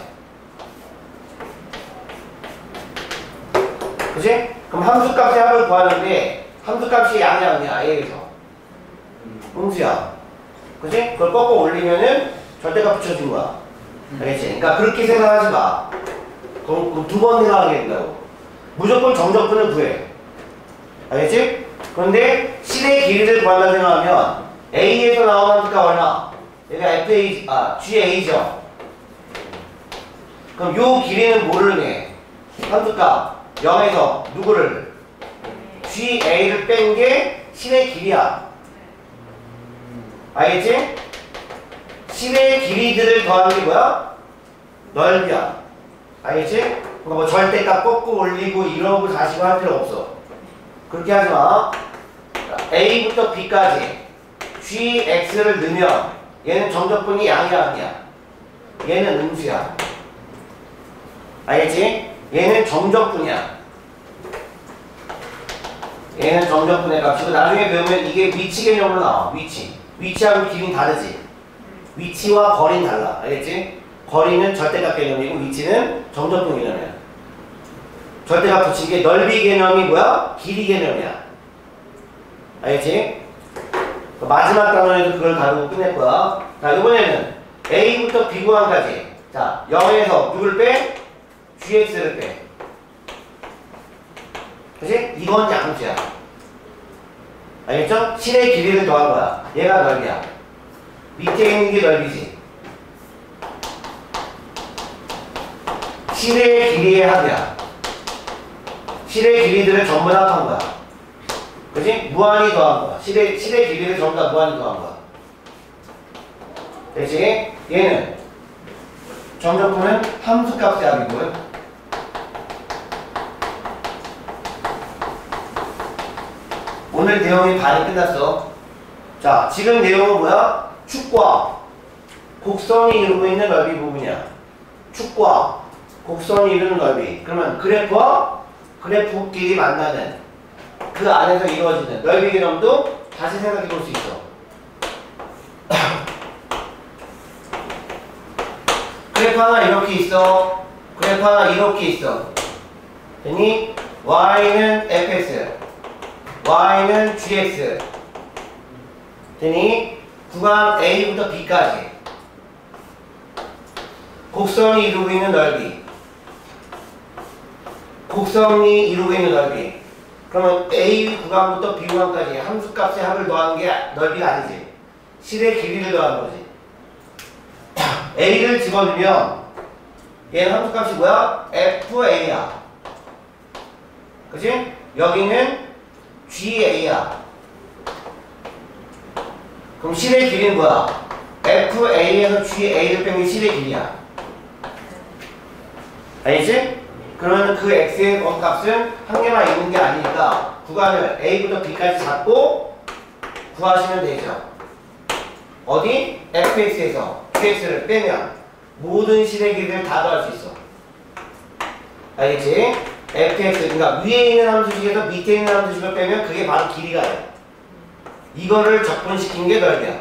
그치? 그럼 함수값의 합을 구하는데 함수값이 양이 아니야. A에서 음수야. 그치? 그걸 꺾어 올리면은 절대값 붙여준 거야. 알겠지? 그러니까 그렇게 생각하지 마. 그럼 두 번 생각하게 된다고. 무조건 정적분을 구해. 알겠지? 그런데 실의 길이를 구한다 생각하면 A에서 나오는 함수가 얼마? 얘가 GA죠. 그럼 요 길이는 뭐를 내? 함수값 0에서 누구를? GA를 뺀 게 실의 길이야. 알겠지? 실의 길이들을 더하는 게 뭐야? 넓이야. 알겠지? 그러니까 뭐 절대값 꺾고 올리고 이러고 다시고 할 필요 없어. 그렇게 하지 마. A부터 B까지 GX를 넣으면 얘는 정적분이 양이야 아니야? 얘는 음수야. 알겠지? 얘는 정적분이야. 얘는 정적분의 값이고 나중에 배우면 이게 위치 개념으로 나와. 위치하고 길이는 다르지. 위치와 거리는 달라. 알겠지? 거리는 절대값 개념이고 위치는 정적분 개념이야. 절대값 붙인 게 넓이 개념이 뭐야? 길이 개념이야. 알겠지? 마지막 단원에도 그걸 다루고 끝낼 거야. 자, 이번에는 A부터 B 구간까지. 자, 0에서 누굴 빼? GX를 빼. 그치? 이건 양수야. 알겠죠? 실의 길이를 더한 거야. 얘가 넓이야. 밑에 있는 게 넓이지. 실의 길이의 합이야. 실의 길이들을 전부 다 합한 거야. 그치? 무한히 더한 거야. 실의 길이를 전부 다 무한히 더한 거야. 됐지? 얘는 정적분은 함수값의 합이고요. 오늘 내용이 반이 끝났어. 자, 지금 내용은 뭐야? 축과 곡선이 이루고 있는 넓이 부분이야. 축과 곡선이 이루는 넓이. 그러면 그래프와 그래프끼리 만나는 그 안에서 이루어지는 넓이 개념도 다시 생각해 볼 수 있어. 그래프 하나 이렇게 있어. 그래프 하나 이렇게 있어. 되니 y는 fx, y는 gx. 되니 구간 A부터 B까지 곡선이 이루고 있는 넓이. 곡선이 이루고 있는 넓이. 그러면 A 구간부터 B 구간까지 함수값의 합을 더하는 게 넓이가 아니지. 실의 길이를 더하는 거지. A를 집어넣으면 얘는 함수값이 뭐야? FA야. 그치? 여기는 GA야. 그럼 실의 길이는 뭐야? FA에서 GA를 빼면 실의 길이야. 알겠지? 그러면 그 X의 값은 한 개만 있는 게 아니니까 구간을 A부터 B까지 잡고 구하시면 되죠. 어디? fx에서 qx를 빼면 모든 실의 길이를 다 더할 수 있어. 알겠지? fx, 그러니까 위에 있는 함수식에서 밑에 있는 함수식을 빼면 그게 바로 길이가 돼. 이거를 적분시킨 게 넓이야.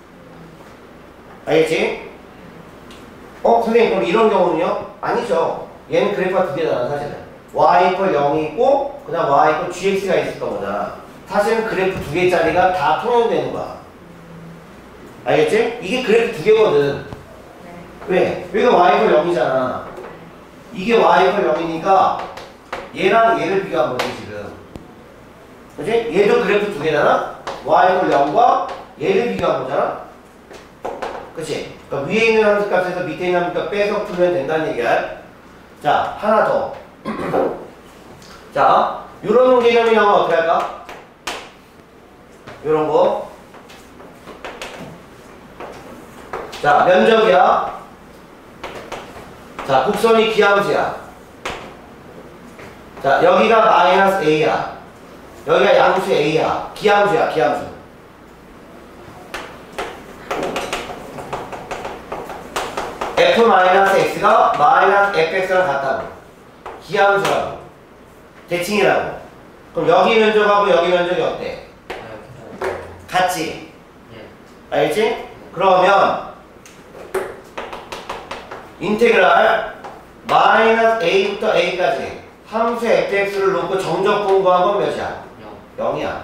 알겠지? 선생님 그럼 이런 경우는요? 아니죠. 얘는 그래프가 두 개잖아 사실은. y 이퀄 0이 있고 그 다음 y 이퀄 gx가 있을 거잖아. 사실은 그래프 두 개짜리가 다 통용되는 거야. 알겠지? 이게 그래프 두 개거든. 왜? 여기가 y 이퀄 0이잖아. 이게 y 이퀄 0이니까 얘랑 얘를 비교한 거지 지금. 그치? 얘도 그래프 두 개잖아. y 이퀄 0과 얘를 비교한 거잖아. 그치? 그러니까 위에 있는 함수값에서 밑에 있는 함수값 빼서 풀면 된다는 얘기야. 자, 하나 더. 자, 요런 개념이 나오면 어떻게 할까? 요런 거. 자, 면적이야. 자, 곡선이 기함수야. 자, 여기가 마이너스 a야. 여기가 양수 a야. 기함수야, 기함수. f-x가 마이너스 fx랑 같다고. 기함수라고. 대칭이라고. 그럼 여기 면적하고 여기 면적이 어때? 같지? 알겠지? 그러면 인테그랄 마이너스 a부터 a까지 함수 fx를 놓고 정적분 구한 건 몇이야? 0이야.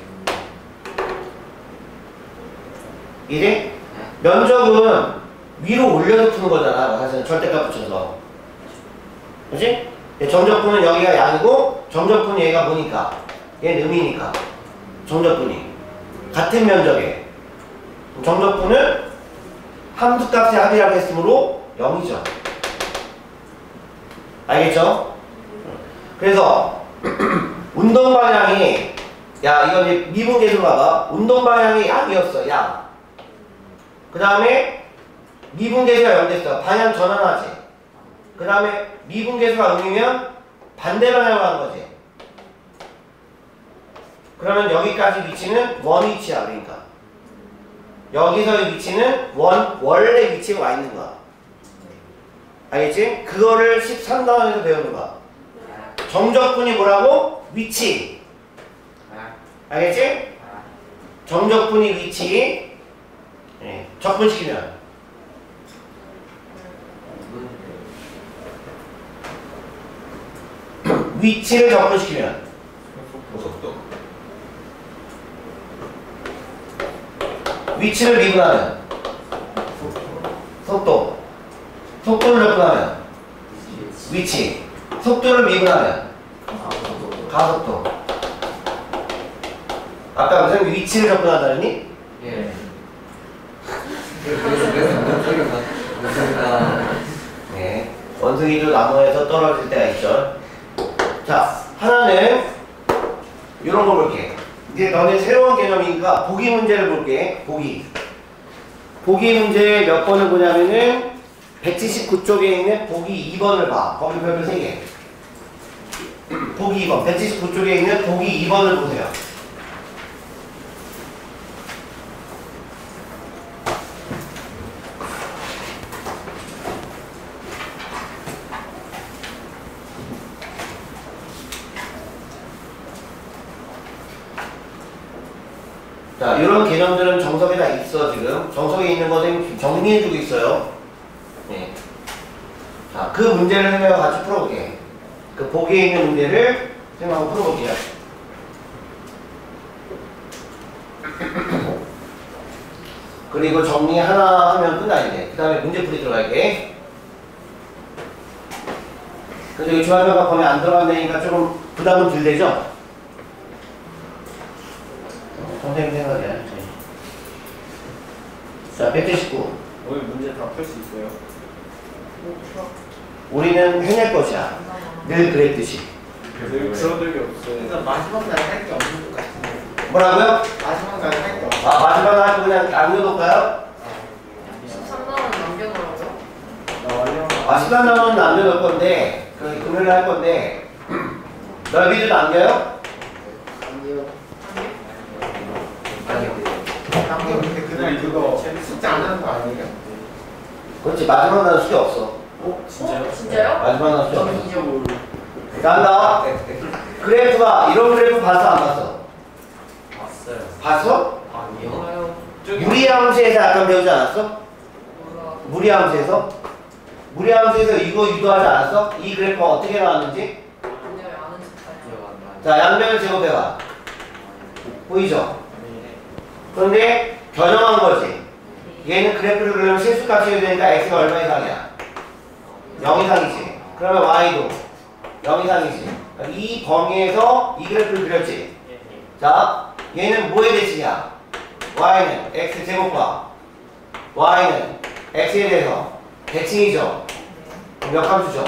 이제 면적은 위로 올려서 푸는 거잖아. 사실 절대값 붙여서. 그치? 정적분은 여기가 양이고 정적분이 얘가 뭐니까? 얘는 음이니까. 정적분이 같은 면적에 정적분은 함수값의 합이라고 했으므로 0이죠. 알겠죠? 그래서 운동 방향이 야 이건 이제 미분계수 봐봐. 운동 방향이 양이었어. 양. 그 다음에 미분계수가 0 됐어. 방향 전환하지. 그 다음에 미분계수가 음이면 반대 방향으로 하는 거지. 그러면 여기까지 위치는 원 위치야. 그러니까 여기서의 위치는 원래 위치에 와 있는 거야. 알겠지? 그거를 13단원에서 배우는 거야. 정적분이 뭐라고? 위치. 알겠지? 정적분이 위치. 네. 적분시키면 위치를 적분시키면 속도. 위치를 미분하면 속도. 속도를 적분하면 위치. 속도를 미분하면 가속도. 아까 무슨 위치를 접근하다니? 예. 네. 원숭이도 나무에서 떨어질 때가 있죠. 자, 하나는 이런 거 볼게. 이제 너네 새로운 개념이니까 보기 문제를 볼게. 보기 문제 몇 번을 보냐면은 179쪽에 있는 보기 2번을 봐. 거기 별표 3개. 보기 2번. 179쪽에 있는 보기 2번을 보세요. 자, 이런 개념들은 정석에 다 있어, 지금. 정석에 있는 것은 정리해주고 있어요. 네. 자, 그 문제를 선생님과 같이 풀어볼게. 그 보기에 있는 문제를 선생님하고 풀어볼게요. 그리고 정리 하나 하면 끝나야 그 다음에 문제풀이 들어갈게. 근데 여기 조합표가 범위 안 들어간다니까 조금 부담은 덜 되죠? 선생님 생각이야. 자, 179. 오늘 문제 다 풀 수 있어요? 우리는 해낼 것이야. 늘 그랬듯이. 그런 적이 없어요. 일단 마지막 날 할 게 없는 것 같은데. 뭐라고요? 마지막 날 할 게 없어. 아, 마지막에 할 거 그냥 남겨놓을까요? 13단원 남겨놓으라고요? 나 완전 아, 시간 나면 남겨놓을 건데, 그 금요일에 할 건데, 너희도 남겨요? 아니요. 아니요. 남겨 근데 그날 그거 숙제 안 하는 거 아니에요? 그렇지, 마지막 날은 수기 없어. 어? 진짜요? 진짜요? 마지막 날은 수기 없어. 저는 잊어버려. 간다. 그래프가, 이런 그래프 봤어, 안 봤어? 봤어요. 봤어? 아니요. 몰라요. 무리함수에서 약간 배우지 않았어? 몰라. 무리함수에서? 무리함수에서 이거 유도하지 않았어? 이 그래프가 어떻게 나왔는지? 자, 양변을 제곱해봐. 보이죠? 그런데 변형한 거지. 얘는 그래프를 그리면 실수값이 되니까 x가 얼마 이상이야? 0 이상이지. 그러면 y도 0 이상이지. 이 범위에서 이 그래프를 그렸지. 자, 얘는 뭐의 대칭이야? y는 x 제곱과 y는 x에 대해서 대칭이죠. 역함수죠.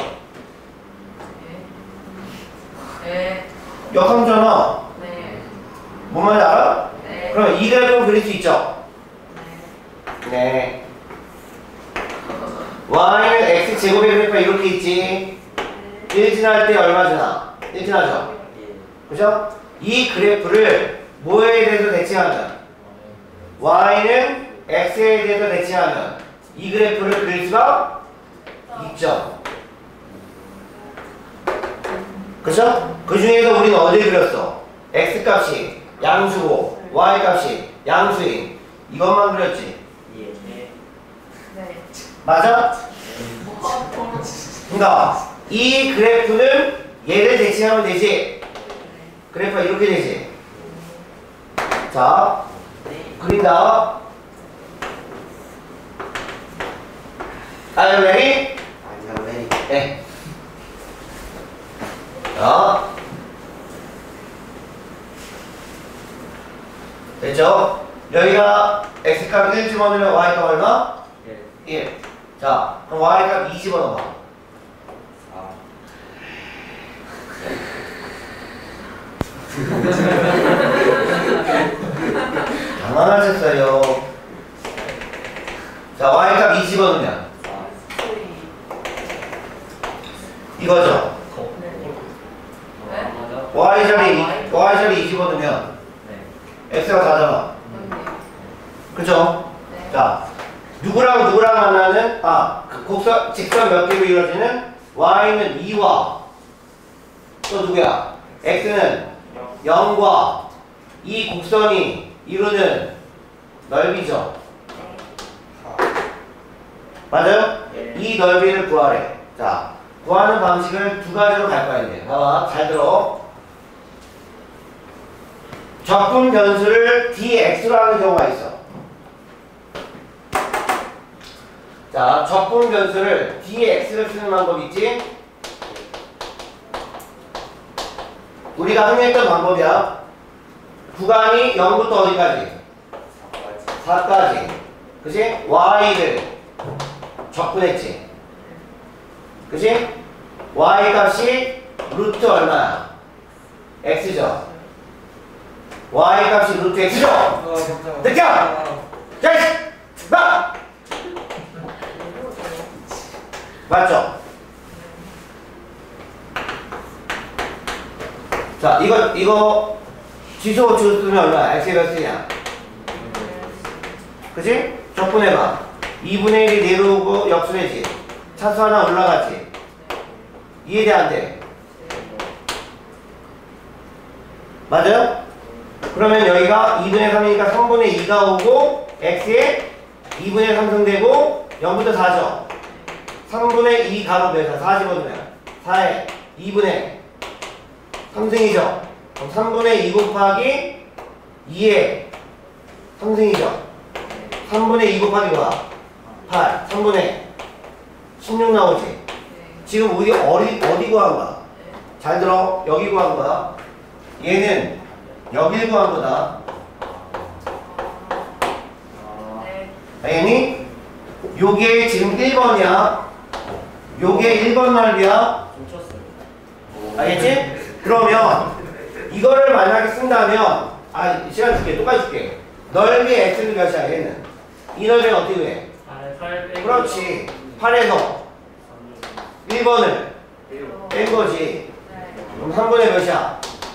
네. 역함수잖아. 네. 뭔 말인지 알아? 네. 그럼 이 그래프는 그릴 수 있죠. 네. 네. y는 x 제곱의 그래프가 이렇게 있지. 1 지날 때 얼마 지나? 1 지나죠. 그죠? 이 그래프를 뭐에 대해서 대칭하면 y는 x에 대해서 대칭하면 이 그래프를 그릴 수가 있죠. 그죠? 그 중에서 우리는 어딜 그렸어? x 값이 양수고 y 값이 양수인 이것만 그렸지. 네. 맞아? 그러니까 이 그래프는 얘를 대칭하면 되지. 그래프가 이렇게 되지. 자, 그린다. Are you ready? 네. 자, 됐죠? 여기가 x값 1 집어넣으면 y값 얼마? 1. 자, 그럼 y값 2 집어넣어봐. 당황하셨어요. 자, y값 2 집어넣으면 이거죠. y자리 2 집어넣으면 x가 4잖아. 그죠? 네. 자, 누구랑 만나는 그 곡선 직선 몇 개로 이루어지는 y는 2와 또 누구야? x는 0과 이 곡선이 이루는 넓이죠. 맞아요? 이 넓이를 구하래. 자, 구하는 방식을 두 가지로 갈 거야 이제. 봐봐, 잘 들어. 적분 변수를 dx로 하는 경우가 있어. 자, 적분 변수를 dx를 쓰는 방법이 있지? 우리가 흔히 했던 방법이야. 구간이 0부터 어디까지? 4까지. 그치? y를 적분했지. 그치? y 값이 루트 얼마야? x죠. y 값이 루트 x죠. 느껴! 자, 봐! 맞죠? 자, 이거 지수 쓰면 얼마야? x의 몇 쓰냐? 그치? 적분해봐. 2분의 1이 내려오고 역수되지. 차수 하나 올라가지. 이해돼 안 돼? 맞아요? 그러면 여기가 2분의 3이니까 3분의 2가 오고 x에 2분의 3 승되고 0부터 4죠. 3분의 2 가로 몇이야? 4 집어넣으면 4에 2분의 3승이죠. 그럼 3분의 2 곱하기 2에 3승이죠. 3분의 2 곱하기 뭐야? 8. 3분의 16 나오지. 지금 우리 어디 구한 거야? 잘 들어. 여기 구한 거야. 얘는 여기 구한 거다. 알겠니? 요게 지금 1번이야. 요게 1번 넓이야. 알겠지? 그러면 이거를 만약에 쓴다면 시간 줄게. 똑같이 줄게. 넓이 x는 몇이야? 얘는 이 넓이는 어떻게 돼? 그렇지. 8에서 1번을 뺀 거지. 그럼 3분의 몇이야?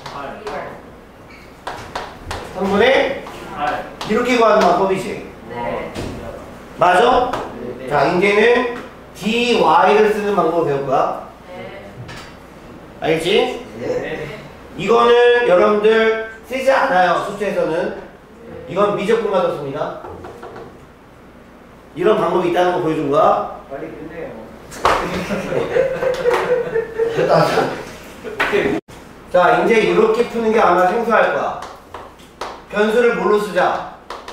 3분의 이렇게 구하는 방법이지. 맞아? 자, 이제는 dy를 쓰는 방법을 배울 거야. 알겠지? 이거는 여러분들 쓰지 않아요. 수트에서는. 이건 미적분만 썼습니다. 이런 방법이 있다는 거 보여준 거야. 빨리 끝내요. 됐다. 자, 이제 이렇게 푸는 게 아마 생소할 거야. 변수를 뭘로 쓰자?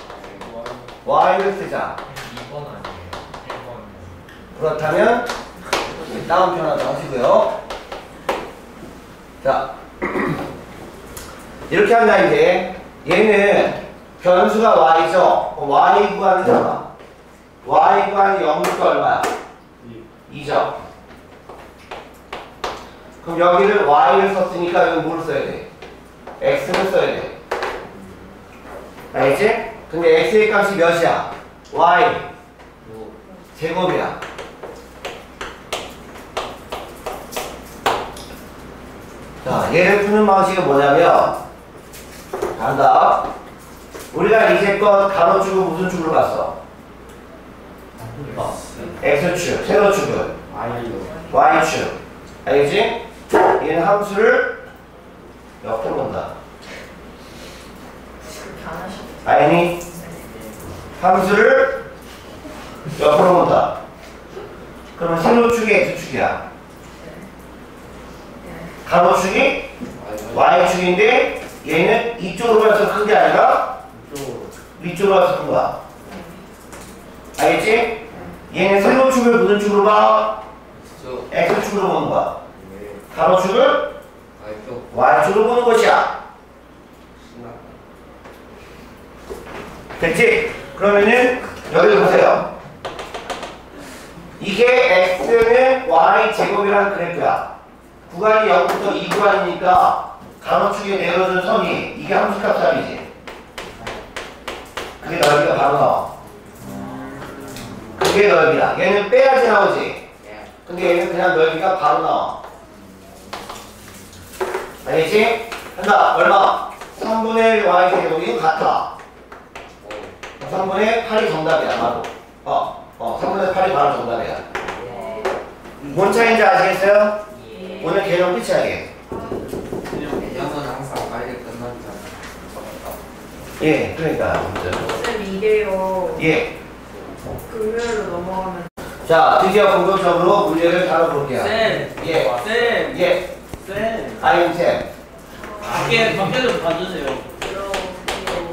y를 쓰자. 2번 아니에요? 1번. 그렇다면 다운표 하나 더 하시고요. 자, 이렇게 한다 이제. 얘는 변수가 y죠. y 구하는 잡아. y 구하는 0부터 얼마야? 2죠. 그럼 여기를 y를 썼으니까 여기 뭘 써야 돼? x를 써야 돼. 알겠지? 근데 x의 값이 몇이야? y 제곱이야. 자, 얘를 푸는 방식이 뭐냐면 간다. 우리가 이제껏 가로축을 무슨 축으로 봤어? x축, 세로축은 y축. 알겠지? 얘는 함수를 옆으로 본다. 그렇게 안 하셔도 아니, 함수를 옆으로 본다. 그러면 세로축이 x축이야. 가로축이 y축인데 얘는 이쪽으로 가서 큰 게 아니라 위쪽으로 가서 큰 거야. 알겠지? 얘는 세로축을 무슨 축으로 봐? x축으로 보는 거야. 가로축을 y축으로 보는 것이야. 됐지? 그러면은 여기 보세요. 이게 x는 y 제곱이라는 그래프야. 구간이 0부터 2구간이니까 가로축에 내려준 선이 이게 함수값 값이지. 그게 넓이가 바로 나와. 그게 넓이야. 얘는 빼야지 나오지. 근데 얘는 그냥 넓이가 바로 나와. 알겠지? 한다. 얼마? 3분의 1 y 제곱이 같아. 3분의 8이 정답이야, 바로. 3분의 8이 바로 정답이야. 뭔 차이인지 아시겠어요? 오늘 개념 끝이야, 이게. 개념은 항상 빨리 끝났잖아. 예, 그러니까. 쌤 이게요. 예. 금요일로 넘어가면 자, 드디어 본격적으로 문제를 다뤄볼게요. 쌤! 예. 쌤! 예. 쌤! 아임 쌤. 밖에 좀 봐주세요. 들어오세요.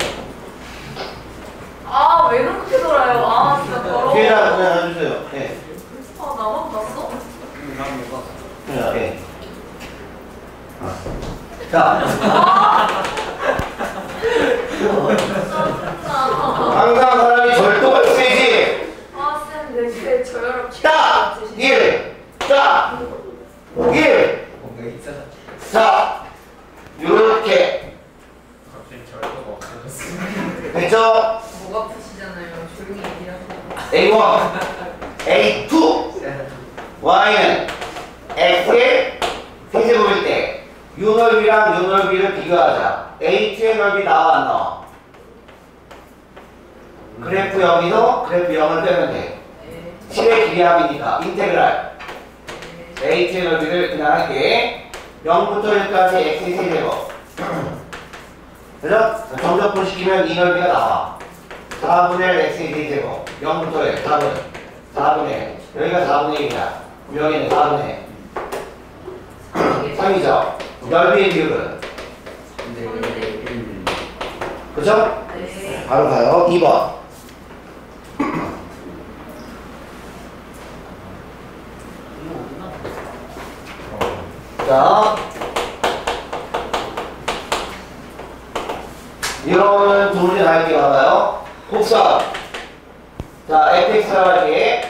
아, 왜 그렇게 돌아요? 아, 진짜 더러워. 뒤에다 그냥 놔주세요. 예. 아, 나만 봤어? 난 뭐가? 그냥, 예. 자, 항상 사람이 절도가 세지. 아, 쌤, 내 저혈압 딱! 1! 딱! 1! 뭔가 있잖아. 자, 요렇게. 갑자기 절도가 없어졌어. 됐죠? 목 아프시잖아요. 조용히 얘기하세요. A1, A2. Y는 X의 세제곱일 때 요 넓이랑 요 넓이를 비교하자. A2의 넓이 나와 안 나와? 그래프 0이서 그래프 0을 빼면 돼. 네. 7의 기하합이니까 인테그랄 A의 넓이를 그냥 할게. 0부터 1까지 X의 세제곱. 그죠? 점적분 시키면 이 넓이가 나와. 4분의 1 X의 세제곱. 0부터 1, 4분의 1. 여기가 4분의 1이야. 여기는 4분의 1. 3이죠? 넓이의 비율은? 그죠? 네. 바로 가요. 2번. 자, 이거는 두 문제 다 이렇게 가봐요. 곡선. 자, fx라고 할게.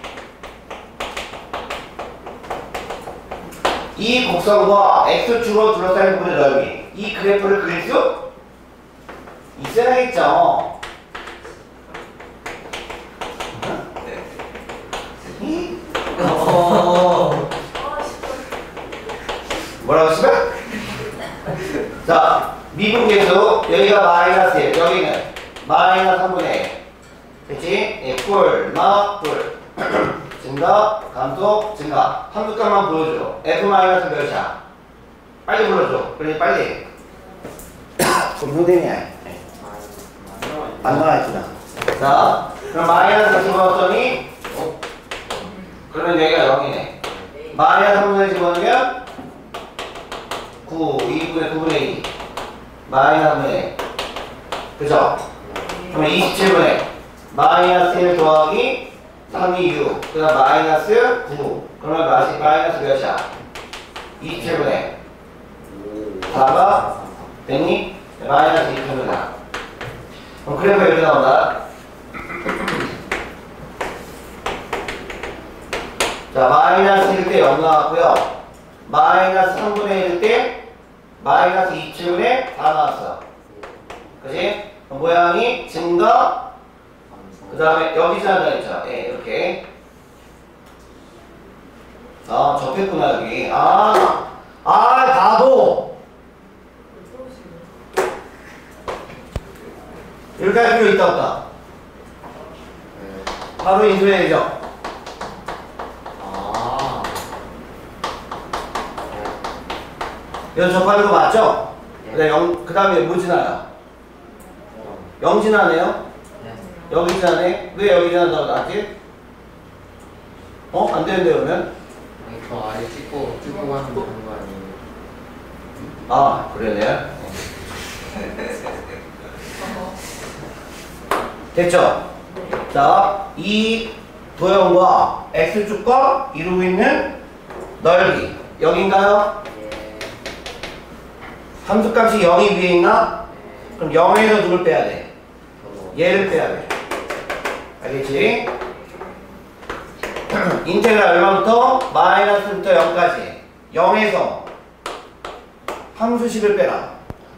이 곡선과 x축으로 둘러싸인 부분의 넓이. 이 그래프를 그릴 수 있어야겠죠. 아, 진짜. 뭐라고 치면? 자, 미분계수 여기가 마이너스 1, 여기는 마이너스 3분의 1. 그치? 예, 뿔, 마, 뿔. 증가, 감소, 증가. 함수값만 보여줘. F 마이너스 몇이야? 빨리 불러줘. 그래, 빨리. 그럼 선생님이야. 안 나와있구나. 자, 그럼 마이너스 집어넣었더니, 그러면 여기가 0이네. 마이너스 3분의 집어넣으면 9, 2분의 9분의 2 마이너스 3분의 그죠? 그러면 27분의 마이너스 1 더하기 3이 6 그 다음 마이너스 9 그러면 마이너스 몇이야? 27분의 4가 됐니? 마이너스 2분이다. 그럼 그래프가 이렇게 나온다. 자, 마이너스 1일 때 0 나왔고요. 마이너스 3분의 1일 때 마이너스 27분의 4 나왔어. 그치? 모양이 증가, 그 다음에 여기 지나다 했죠. 예, 이렇게. 아, 접했구나, 여기. 바보! 이렇게 할 필요 있다, 없다? 바로 인수해야죠. 여기서 접하는 거 맞죠? 그 다음에 뭐 지나요? 0 지나네요? 여기 지나네? 왜 여기 지난다고 나왔지? 안 되는데, 그러면? 아니 저 아래 찍고 가면 되는 거 아니에요? 그러네. 됐죠? 자, 이 도형과 x축과 이루고 있는 넓이. 여기인가요? 함수값이 0이 위에 있나? 그럼 0에서 누굴 빼야 돼? 얘를 빼야 돼. 알겠지? 인테그랄 얼마부터? 마이너스부터 0까지 0에서 함수식을 빼라.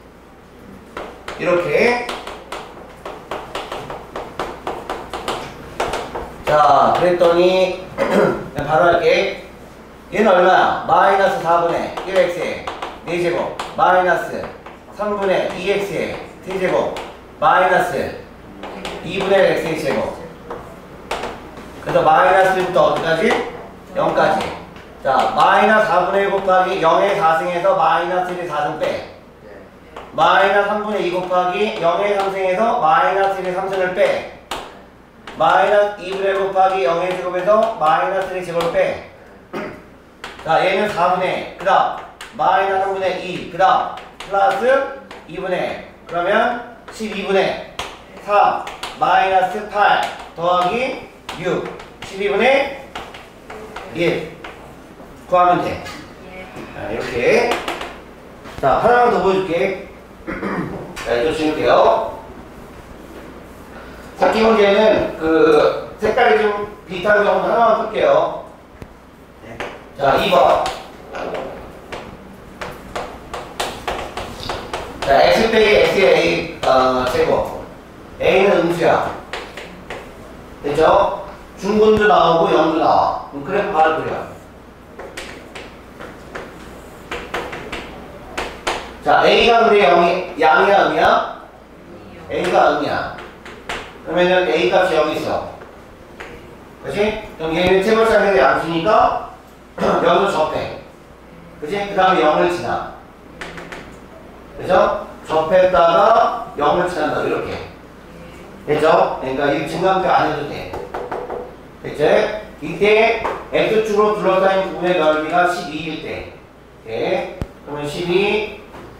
이렇게. 자, 그랬더니 그냥 바로 할게. 얘는 얼마야? 마이너스 4분의 1x에 4제곱 마이너스 3분의 2x에 t제곱 마이너스 2분의 x의 제곱. 그래서 마이너스 1부터 어디까지? 0까지. 자, 마이너스 4분의 1 곱하기 0의 4승에서 마이너스 1의 4승 빼. 마이너스 3분의 2 곱하기 0의 3승에서 마이너스 1의 3승을 빼. 마이너스 2분의 1 곱하기 0의 제곱에서 마이너스 1의 제곱을 빼. 자, 얘는 4분의 그 다음 마이너스 3분의 2 그 다음 플러스 2분의 그러면 12분의 3 마이너스 8 더하기 6 12분의 1 구하면 돼. 자, 이렇게. 자, 하나만 더 보여줄게. 자, 이쪽 지울게요. 찾기 문제는 그 색깔이 좀 비슷한 경우 하나만 풀게요. 자, 2번. 자, x 빼기 x의 a 제곱. a는 음수야. 됐죠? 중분도 나오고 0도 나와. 그럼 그래프 바로 그려. 자, a가 근데 0이 양이야, 음이야? a가 음이야. 그러면은 a 값이 여기 있어. 그치? 그럼 얘는 채벌상에서 양수니까 여기서 접해. 그치? 그 다음에 0을 지나. 그죠? 접했다가 0을 지난다. 이렇게. 됐죠? 그러니까 이 증강표 안 해도 돼. 됐죠? 이때 x축으로 둘러싸인 부분의 넓이가 12일 때. 오케이. 그러면 12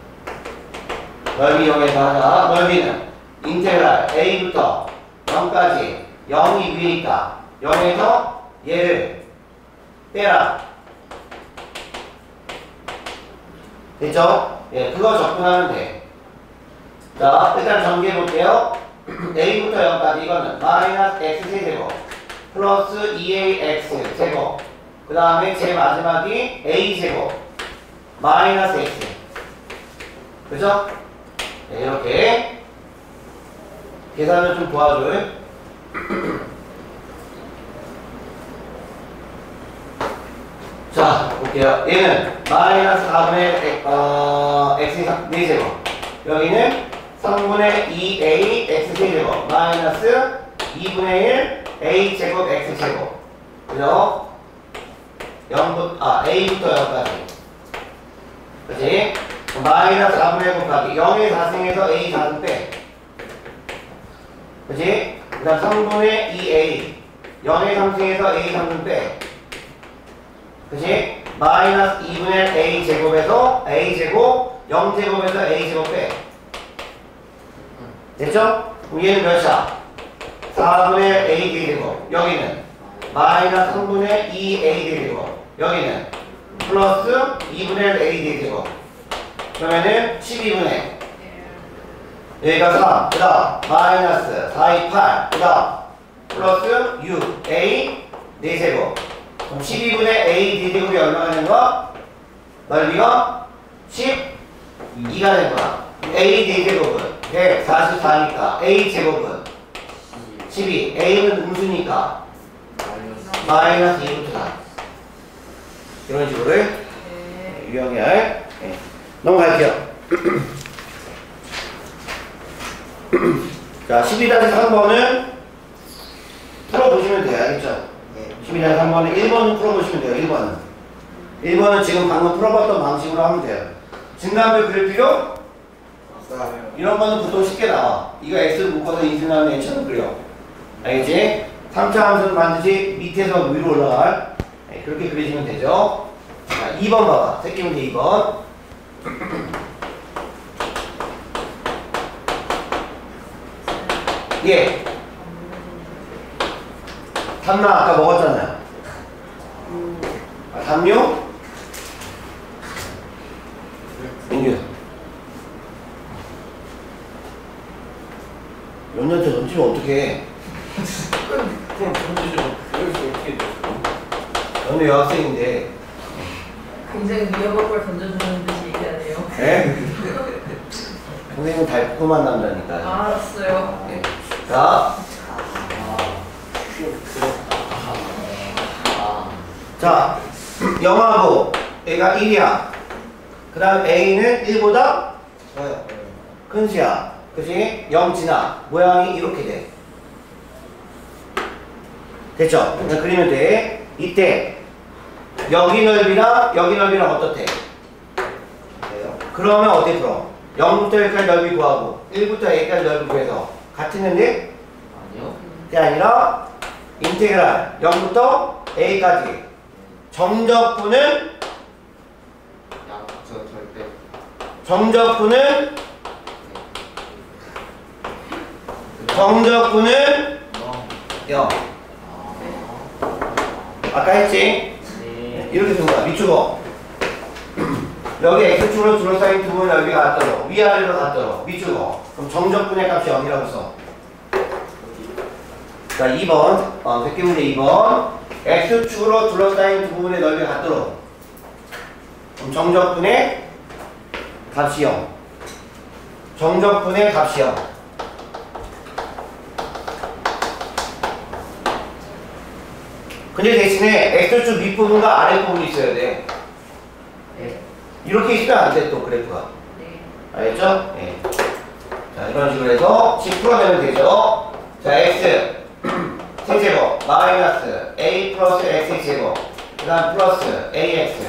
넓이 0에서 하자. 넓이는 인테그랄 a부터 0까지 0이 위에 있다. 0에서 얘를 빼라. 됐죠? 예, 그거 접근하면 돼. 자, 일단 전개해 볼게요. a부터 0까지 이거는 마이너스 x 세제곱 플러스 2ax 제곱 그 다음에 제 마지막이 a 제곱 마이너스 x. 그죠? 네, 이렇게 계산을 좀 도와줘요. 자, 볼게요. 얘는 마이너스 4분의 x 4제곱 여기는 3분의 2a x 세제곱 마이너스 2분의 1 a 제곱 x 제곱. 그죠? 0부터 a부터 0까지. 그치? 마이너스 4분의 1 곱하기 0의 4승에서 a 4승 빼. 그치? 그 다음 3분의 2a 0의 3승에서 a 3승 빼. 그치? 마이너스 2분의 a 제곱에서 a 제곱 0제곱에서 a 제곱 빼. 됐죠? 그럼 얘는 몇이야? 4분의 a 제곱. 여기는 마이너스 3분의 2a 제곱. 여기는 플러스 2분의 a 제곱. 그러면은 12분의 여기가 3, 그 다음 마이너스 4, 2, 8, 그 다음 플러스 6, a 4제곱. 그럼 12분의 a 4제곱이 얼마가 되는 거야? 넓이가 12가 되는 거야. a 4제곱은 144니까 a 제곱은 12, a는 음수니까 마이너스 2부터 4. 이런 식으로 유형을 넘어갈게요. 자, 12-3번은 풀어보시면 돼요. 알겠죠? 12-3번은 1번은 풀어보시면 돼요. 1번은. 1번은 지금 방금 풀어봤던 방식으로 하면 돼요. 증가함을 그릴 필요? 이런 거는 보통 쉽게 나와. 이거 X를 묶어서 인수하면 N처럼 그려. 알겠지? 3차 함수는 반드시 밑에서 위로 올라갈. 그렇게 그리시면 되죠. 자, 2번 봐봐. 새끼 문제 2번. 예. 담나 아까 먹었잖아요. 담요? 민규. 몇 년째 던지면 어떡해. 그럼 던지죠. 여기서 어떻게 돼? 너는 여학생인데. 굉장히 위험한 걸 던져주는 듯이 얘기하네요. 네? 선생님은 달콤한 남자니까요. 알았어요. 네. 자. 자, 영하고 A가 1이야. 그 다음 A는 1보다 큰 수야. 그치? 0 지나. 모양이 이렇게 돼. 됐죠? 그냥 그리면 돼. 이때 여기 넓이랑 여기 넓이랑 어떻대? 그러면 어떻게 풀어? 0부터 1까지 넓이 구하고 1부터 A까지 넓이 구해서 같은데? 아니요. 그게 아니라 인테그랄 0부터 A까지 정적분은 양저 절대. 정적분은 0. 아까 했지? 네. 이렇게 된 거야. 밑주고 여기 X축으로 둘러싸인 두 분의 넓이가 같도록 위아래로 같도록 밑주고 그럼 정적분의 값이 0이라고 써. 자, 2번 새끼 문제 2번 X축으로 둘러싸인 두 부분의 넓이가 같도록 그럼 정적분의 값이 0. 정적분의 값이 0. 근데 대신에 X축 밑부분과 아랫부분이 있어야 돼. 이렇게 있으면 안 돼, 또 그래프가. 알겠죠? 네. 자, 이런 식으로 해서 10 풀어내면 되죠. 자, X 세제곱 마이너스 A 플러스 X 제곱 그 다음 플러스 AX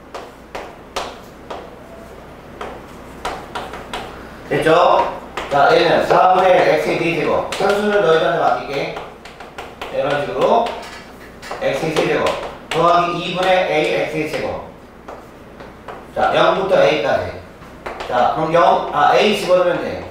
됐죠? 자, 얘는 4분의 X의 D제곱 선수는 너희들한테 맡길게. 이런 식으로 X의 제곱 더하기 2분의 AX의 제곱. 자, 0부터 A까지. 자, 그럼 A 집어넣으면 돼.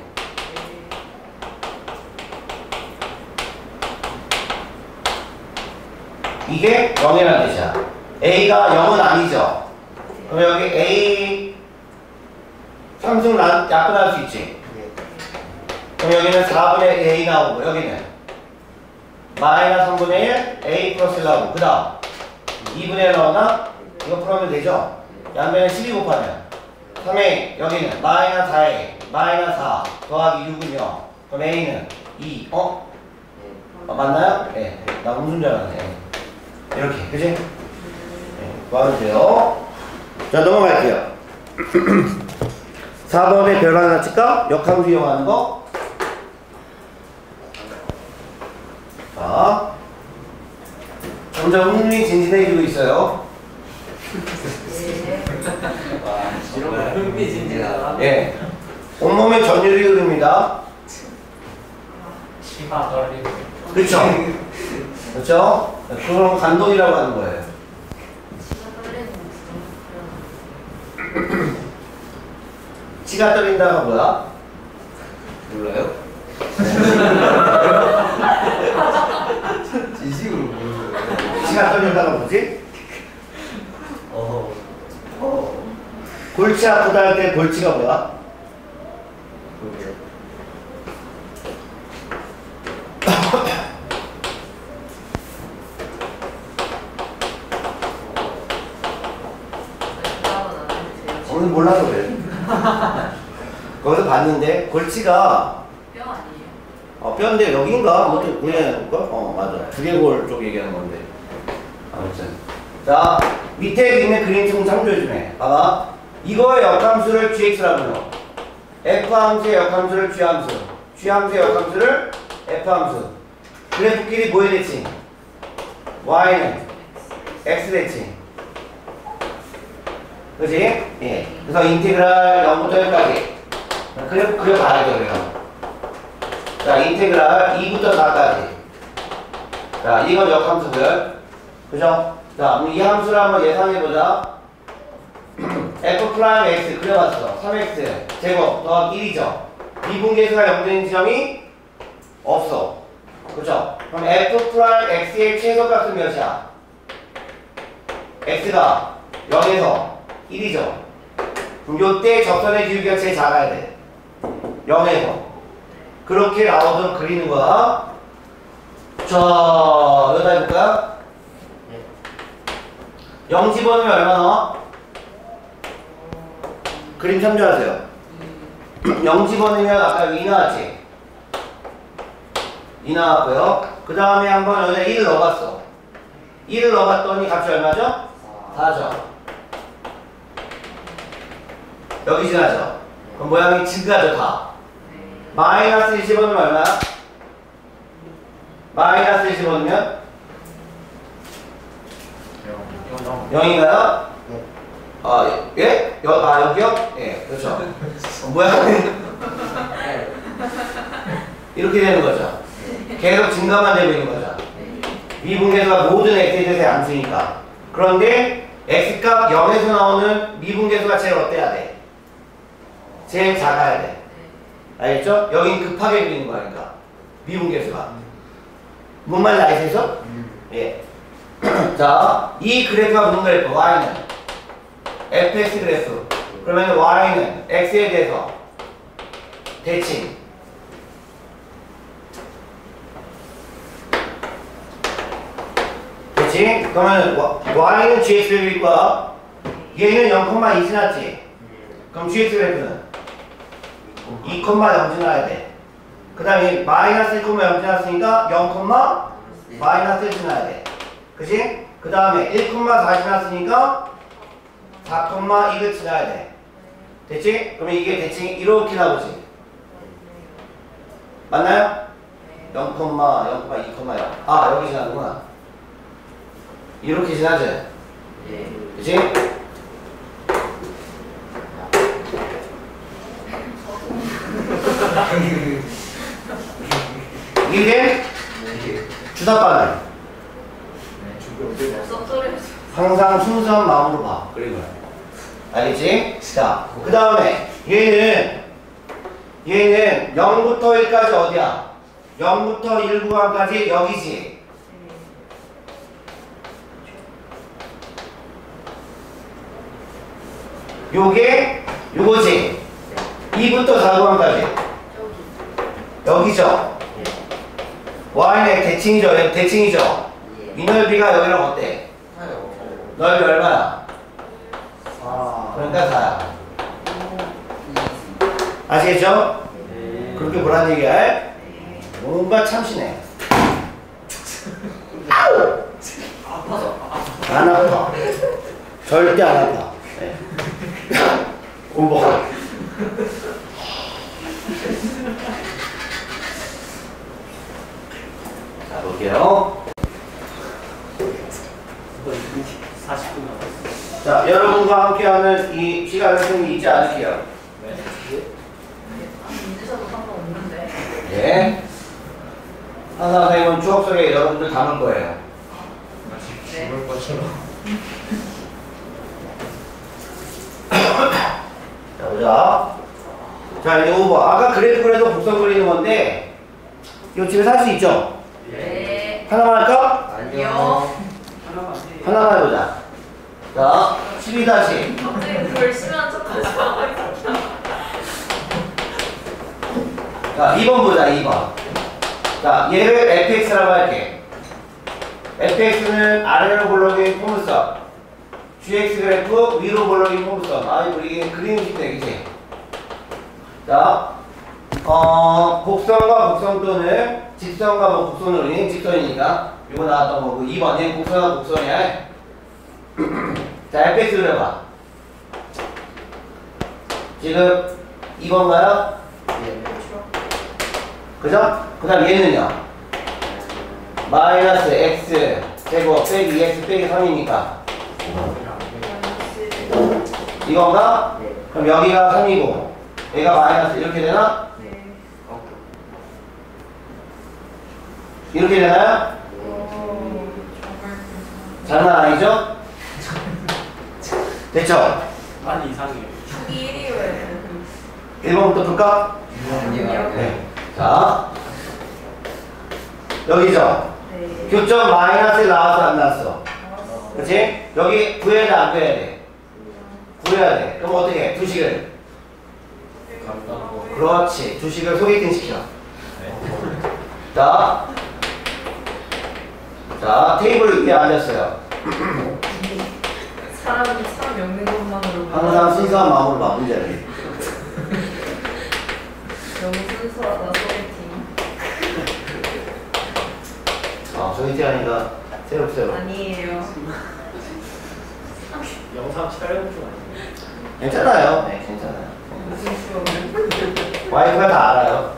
이게 0이라는 뜻이야. A가 0은 아니죠. 그럼 여기 A 상승 약분할 수 있지. 그럼 여기는 4분의 A 나오고 여기는 마이너스 3분의 1 A 플러스 1 나오고 그 다음 2분의 1 나오나? 이거 풀어면 되죠? 양변에 12 곱하면 3A 여기는 마이너스 4A 마이너스 4 더하기 6은 0 그럼 A는 2 맞나요? 네. 나 무슨 줄 알았네. 이렇게 그치? 네. 구하면 돼요. 자, 넘어갈게요. 4번에 별 하나 칠까? 역함수 이용하는 거. 자, 점점 흥미진진해지고 있어요. 이런 거 흥미진진하다. 예. 온몸에 전율이 흐릅니다. 치마 떨리고. 그렇죠? 그렇죠? 그런 감동이라고 하는 거예요. 골치가 떨린다가 뭐야? 몰라요? 지식으로 보는 거예요. 골치가 떨린다가 뭐지? 골치 아프다 할 때 골치가 뭐야? 오늘 몰라서 그래. 거기서 봤는데 골치가 뼈 아니에요? 뼈인데 여긴가? 뭐또 보내는 거? 맞아. 두개골 쪽 얘기하는 건데. 아무튼 자 밑에 있는 그림 좀 참조해 주네. 봐봐. 이거의 역함수를 gx라고 불러. f함수의 역함수를 g함수, g함수의 역함수를 f함수. 그래프끼리 뭐 해야 되지? y는 x 됐지. 그지? 예. 그래서 인테그랄 0부터 1까지. 그려봐야 돼, 그래요. 자, 인테그랄 2부터 4까지. 자, 이건 역함수들. 그죠? 자, 그럼 이 함수를 한번 예상해보자. f 프라임 x 그려봤어. 3x 제곱 더하기 1이죠. 미분계수가 0되는 지점이 없어. 그죠? 그럼 f 프라임 x의 최소값은 몇이야? x가 0에서 1이죠. 그럼 요때 접선의 기울기가 제일 작아야 돼. 0에서. 그렇게 나오도록 그리는 거야. 자, 여기다 해볼까요? 0 집어넣으면 얼마 나와? 그림 참조하세요. 0 집어넣으면 아까 2 나왔지? 2 나왔고요. 그 다음에 한번 여기다 1을 넣어봤어. 1을 넣어봤더니 값이 얼마죠? 4죠. 여기 지나죠? 그럼 모양이 지그하죠, 다. 마이너스 1 집어넣으면 얼마야? 마이너스 1 집어넣으면 0인가요? 예? 여기요? 예, 그렇죠. 모양이 이렇게 되는 거죠. 계속 증가만 되고 있는 거죠. 미분계수가 모든 x에 대해서 암수니까. 그런데 x값 0에서 나오는 미분계수가 제일 어때야 돼? 제일 작아야 돼. 알겠죠? 여긴 급하게 그리는 거니까. 미분계수가. 뭔 말인지 아시겠어? 예. 자, 이 그래프가 무슨 그래프? y는 fx 그래프. 그러면 y는 x에 대해서 대칭. 대칭? 그러면 y는 gx 그래프일 거야. 얘는 0,2 지났지? 그럼 gx 그래프는 2,0 지나야 돼. 그 다음에 마이너스 1,0 지났으니까 0, 마이너스 1 지나야 돼. 그치? 그 다음에 1,4 지났으니까 4,2를 지나야 돼. 됐지? 그러면 이게 대칭이 이렇게 나오지. 맞나요? 0, 2,0. 아, 여기 지나는구나. 이렇게 지나지? 그치? 이게 주사바늘. 항상 순수한 마음으로 봐. 그림을. 알겠지? 자, 그 다음에 얘는 0부터 1까지 어디야? 0부터 1 구간까지 여기지. 요거지. 2부터 4 구간까지 여기죠. y는 대칭이죠. 이 넓이가 여기랑 어때? 넓이 얼마야? 그러니까 4야. 아시겠죠? 그렇게 보란 얘기야. 뭔가 참신해. 아우! 안 아파. 절대 안 아파. 네. 오버. 자, 볼게요. 40분 남았어요. 자, 여러분과 함께하는 이 시간을 좀 잊지 않을게요. 잊으셔도 상관없는데. 예. 항상 선생님은 추억 속에 여러분들 담을 거예요. 마치 죽을 것처럼. 자, 보자. 자, 이제 5번. 아까 그래프 그려서 곡선 그리는 건데, 이거 집에서 할 수 있죠? 네. 하나만 할까? 아니요. 하나만 해보자. 자, 12-. 갑자기 그걸 심한 척하지 마. 자, 2번 보자, 2번. 자, 얘를 fx라고 할게. fx는 아래로 볼록인 포물선. gx 그래프 위로 볼록인 포물선. 아이고, 이게 그리는 쉽네, 그치? 자, 곡선과 곡선 또는 직선과 뭐 곡선을 그리는 직선이니까 이거 나왔던 거고 2번 얘는 곡선과 곡선이야. 자, fx 그려봐. 지금 2번가요? 그죠? 그 다음 얘는요? 마이너스 x 제곱 빼기 2x 빼기 3이니까 이건가? 그럼 여기가 3이고 얘가 마이너스 이렇게 되나? 이렇게 되나요? 장난 아니죠? 됐죠? 많이 이상해요. 축이 1위에 1번부터 풀까? 네. 자, 여기죠? 네. 교점 마이너스 나왔어 안 나왔어? 그치? 여기 구해야 돼 안 구해야 돼? 구해야 돼. 그럼 어떻게 해? 두식을 그렇지. 두식을 소개팅 시켜. 자, 테이블 위에 앉았어요. 사람 엮는 것만으로 항상 순수한 마음으로 봐 문제를. 너무 순수하다 소개팅. 소개팅 하니까 새록새록. 아니에요. 영상 촬영 중 아니에요? 괜찮아요. 네, 괜찮아요. 무슨 수업? 와이프가 다 알아요.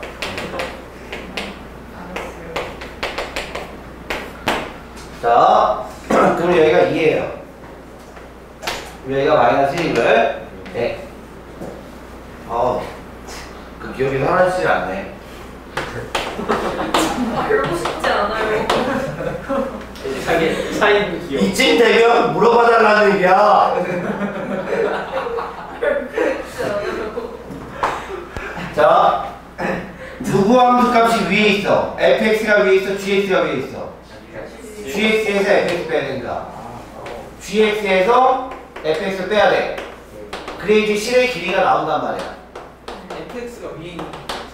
알았어요. 자, 그럼 여기가 2예요. 여기가 마이너스 1을. 네. 그 기억이 사라지질 않네. 알고 싶지 않아요. 자기 차인 기억. 이쯤 되면 물어봐달라는 얘기야. 자, 누구 함수값이 위에 있어? fx가 위에 있어? gx가 위에 있어? gx에서 fx 빼야 된다. gx에서 fx를 빼야 돼. 그래야지 실의 길이가 나온단 말이야. fx가 위에 있는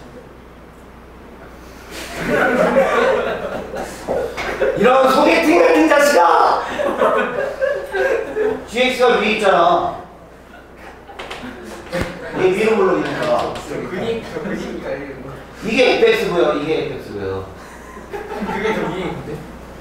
이런 소개팅 같은 자식아! gx가 위에 있잖아. 이게 위로 물러있니까. 저 그니까 이게 fx고요. 이게 fx고요. 그게 더 위에 있는데.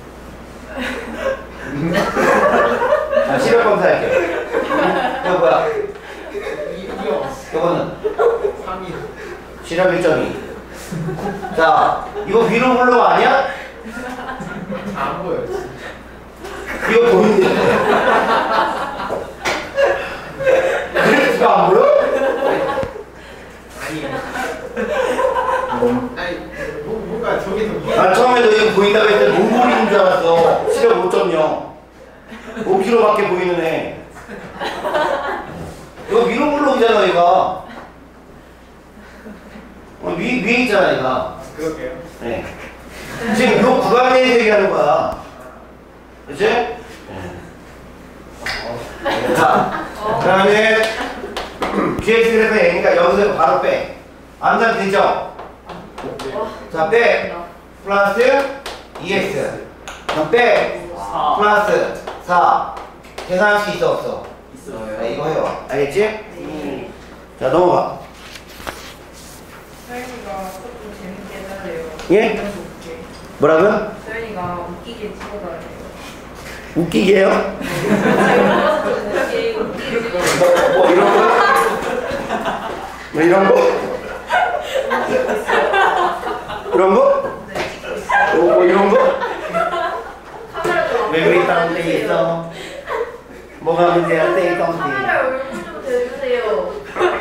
자, 시력 검사할게요. 이거 뭐야? 이거 이거는 3이 시력 1.2. 자, 이거 위로 물러 아니야? 안 보여요. 이거 보이는데. 그래프가 안 보여? 아니 뭔가 저게 더 위에. 난 처음에도 이거 보인다고 했을 때 몽골인 줄 알았어. 시력 5.0. 5km밖에 보이는 애. 이거 위로 물러오잖아, 얘가. 위에 있잖아, 얘가. 그럴게요. 네. 지금 요 구간 내에서 얘기하는 거야. 그치? 네. 자, 그 다음에 GX 그래프 A니까 여기서 바로 빼. 암산 되죠? 자, 빼. 플러스 2x. 그럼 빼. 플러스 4. 계산할 수 있어, 없어? 있어요. 네, 이거 해요. 알겠지? 네. 자, 넘어가. 서연이가 조금 재밌게 해달래요. 예? 웃게. 뭐라고요? 서연이가 웃기게 찍어달래요. 웃기게요? 제가 좀 웃기게 찍어달래요. 뭐 이런 거? 뭐 이런 거? 이런 거? 네, 찍고 있어요. 뭐 이런 거? 카메라 왜 그리 다운돼 있어? 뭐가 문제야? 땡이 다운돼. 카메라 얼굴 좀 대주세요.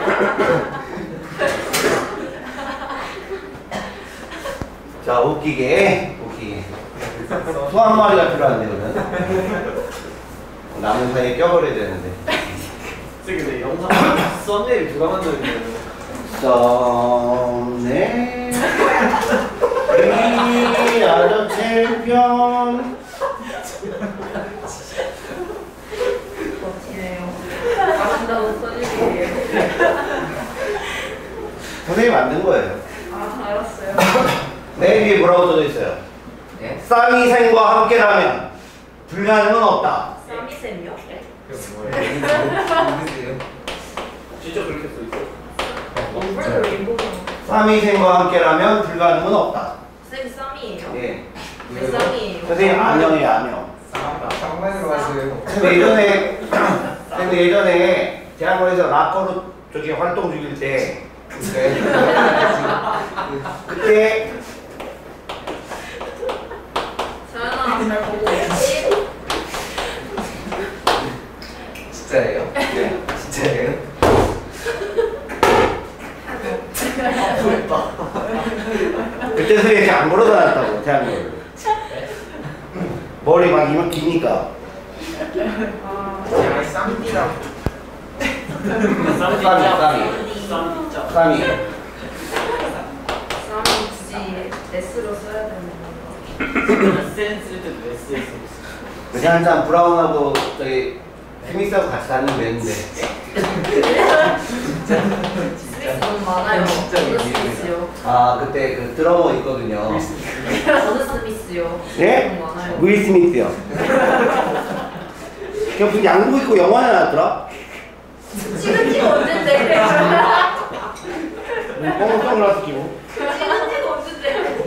자, 웃기게. 소 한 마리가 필요한데, 그러면. 나무 사이에 껴버려야 되는데. 근데 영상 썸네일 누가 만들었냐면 썸네 위아더 챔피언. 멋지네요. 아름다운 써주세요. 선생님이 만든 거예요. 아, 알았어요. 맨 위에 뭐라고 써져 있어요? 네? 쌍이생과 함께라면 불가능은 없다. 쌈이쌤이요? 뭐예요? 진짜 그렇게 써 있어요. 일부러 레인보우. 쌍이생과 함께라면 불가능은 없다. 쌤 쌈이에요? 예. 왜 쌈이에요? 선생님 안녕이에요, 안녕. 장난으로 하세요. 근데 예전에 대학원에서 락커로 저기 활동 중일 때 그때 서연아, 잘 보고 있지? 진짜예요? 네. 진짜예요? 그때 선생님 이렇게 안 걸어 다녔다고 대학원을. 머리 막 이만 기니까. 야, 쌈디랑 쌈이. 쌈 쌈이. 쌈이 굳이 S로 써야 되는 건가? 센스를 때도 S 그냥 한잔 브라운하고 저기 스미스하고 같이 다니면 되는데. 스미스 너무 많아요. 진짜 어느 이해해요. 스미스요? 아 그때 그 드러머 있거든요. 어느 스미스요? 예? 너무 많아요. 윌 스미스요. 그냥 무슨 양복 입고 영화에 나왔더라? 찍은 지가 언젠데? 뻥뻥 선글라스 끼고. 찍은 지가 언젠데?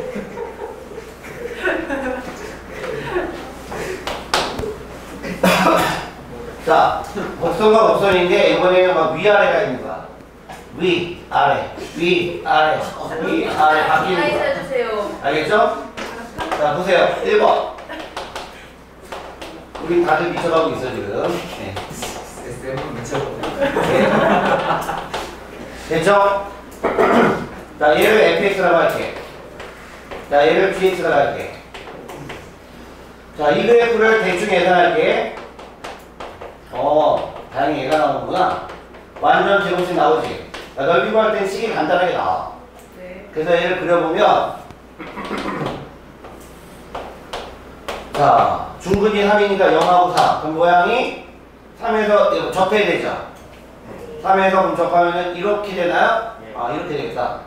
자, 곡선과 곡선인데 이번에는 막 위아래가 있는 거야. 위, 아래, 위, 아래, 위, 아래 바뀌는 나이스 거야. 해주세요. 알겠죠? 자, 보세요. 1번. 우린 다들 미쳐가고 있어, 지금. 네. SM은 미쳐버려. 됐죠? 자, 얘를 fx라고 할게. 자, 얘를 gx라고 할게. 자, 이 그래프를 대충 예상할게. 다행히 얘가 나오는구나. 완전 제곱식 나오지. 자, 넓이 구할 땐 식이 간단하게 나와. 네. 그래서 얘를 그려보면 자, 중근이 3이니까 0하고 4. 그럼 모양이 3에서 접해야 되죠. 3에서 그럼 접하면 이렇게 되나요? 아, 이렇게 되겠다.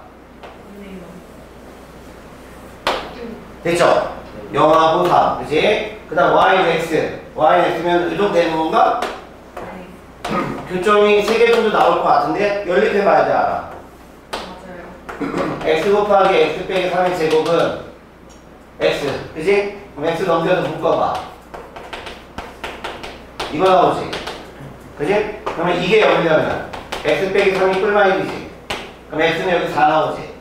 됐죠? 0하고 3. 그치? 그 다음 y는 x. y는 x면 의존되는 건가? 교점이 3개 정도 나올 것 같은데 연립해 봐야 돼, 알아. 맞아요. x 곱하기 x 빼기 3의 제곱은 x. 그치? 그럼 x 넘겨서 묶어봐. 이거 나오지? 그치? 그러면 이게 0이려면 x 빼기 3이 뿔마이이지. 그럼 x는 여기 4 나오지.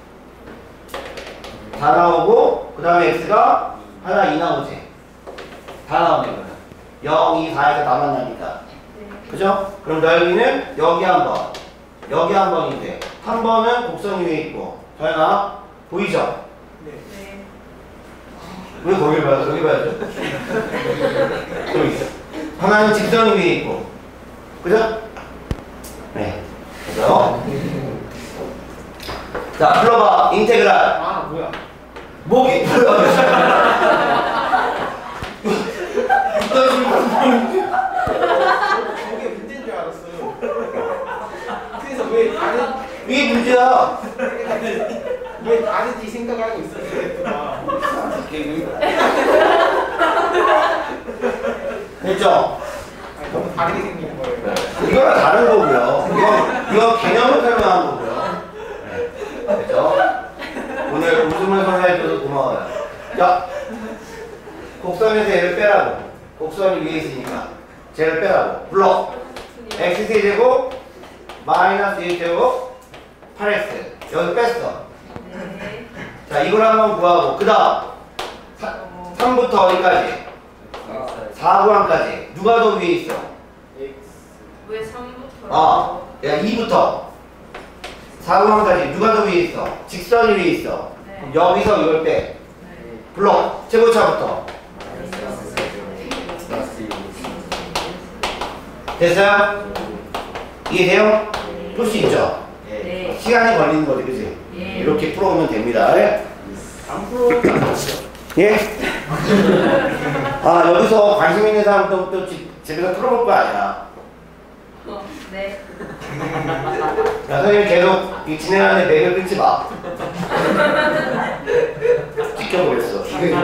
4 나오고 그 다음에 x가 하나 2 나오지. 다 나오네 그러면. 0, 2, 4에서 다 만나니까. 그죠? 그럼 넓이는 여기 한 번, 여기 한 번인데 한 번은 곡선 위에 있고 서연아 보이죠? 네. 왜 거길 봐요? 여기 봐야죠. 여기. 하나는 직선 위에 있고 그죠? 네. 그죠? 자, 불러봐. 인테그랄. 아 뭐야? 목이 불러. 저게 문제인 줄 알았어. 그래서 왜 다른 이게 문제야. 왜 다른지 생각하고 있었어. 됐죠? 너무 다르게 생긴 거예요. 이거랑 다른 거고요. 이거 개념을 설명한 거고요. 네. 됐죠? 오늘 웃음을 선사해줘서 고마워요. 자, 곡선에서 얘를 빼라고. 곡선이 위에 있으니까. 쟤를 빼라고. 불러. x제곱 마이너스 1제곱 8x. 여기 뺐어. 네. 자, 이걸 한번 구하고. 그 다음 3부터 어디까지? 4구항까지. 누가 더 위에 있어? 왜 3부터? 야, 2부터 4구항까지 누가 더 위에 있어? 직선이 위에 있어. 네. 여기서 이걸 빼. 네. 불러. 최고차부터. 됐어요? 이해돼요? 풀 수 있죠? 네. 시간이 걸리는 거지, 그지? 예. 이렇게 풀어오면 됩니다. 예? 안 풀어도 안 되죠. 예? 아, 여기서 관심 있는 사람도 또 집에서 풀어볼 거 아니야. 네. 야, 선생님 계속 이 진행하는 맥을 끊지 마. 지켜보겠어.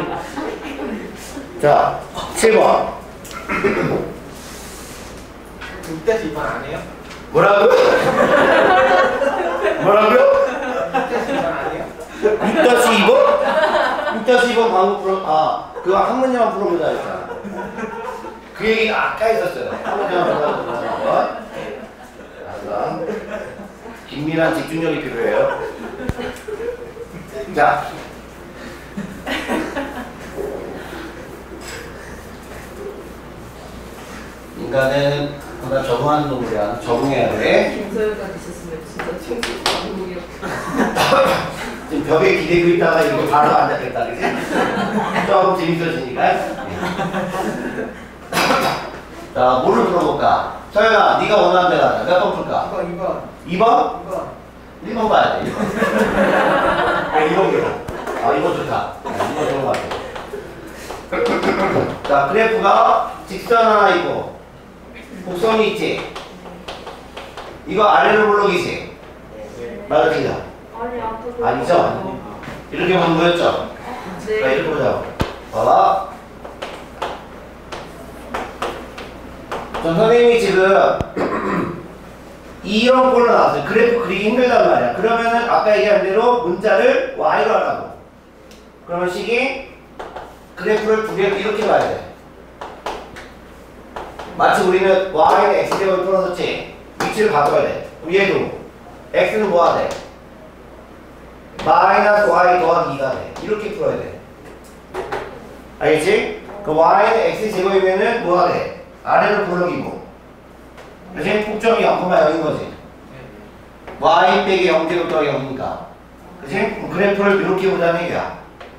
자, 7번. 그때 이번 안 해요? 뭐라고요? 뭐라고요? 그때 이번 안 해요? 6-2번? 6-2번 방금 그거 한 문제만 풀어보자 했잖아. 그 얘기 아까 했었어요. 한 문제만 풀어보자. 긴밀한 집중력이 필요해요. 자. 인간은 항상 적응하는 동물이야. 적응해야 돼. 김서영까지 있었으면 진짜 천국이었겠다. 지금 벽에 기대고 있다가 이렇게 바로 앉았겠다. 그치? 조금 재밌어지니까. 자, 뭐를 풀어볼까? 서연아, 네가 원하는 데 가자. 몇 번 풀까? 2번 2번? 2번 1번 봐야 돼. 1번. 2번 그래. 2번 좋다. 2번 좋은 것 같아. 자, 그래프가 직선 하나 있고 곡선이 있지. 이거 아래로 블록이지. 맞았죠? 아니 아까 아니죠? 이렇게 보면 뭐였죠? 자, 네. 이렇게 보자. 봐봐. 전 선생님이 지금 이런 꼴로 나왔어요. 그래프 그리기 힘들단 말이야. 그러면은 아까 얘기한 대로 문자를 y로 하라고. 그러면 식이 그래프를 두 개로 이렇게 봐야 돼. 마치 우리는 y는 x제곱을 풀어줬지. 위치를 바꿔야 돼. 그럼 얘도 x는 뭐가 돼? 마이너스 y 더하기 2가 돼. 이렇게 풀어야 돼. 알겠지? 그 y는 x제곱이면은 뭐가 돼? 아래로 블록이고. 그치? 꼭점이 0,0인 거지. y 빼기 0제곱 더하기 0이니까. 그치? 그럼 그래프를 이렇게 보자는 얘기야.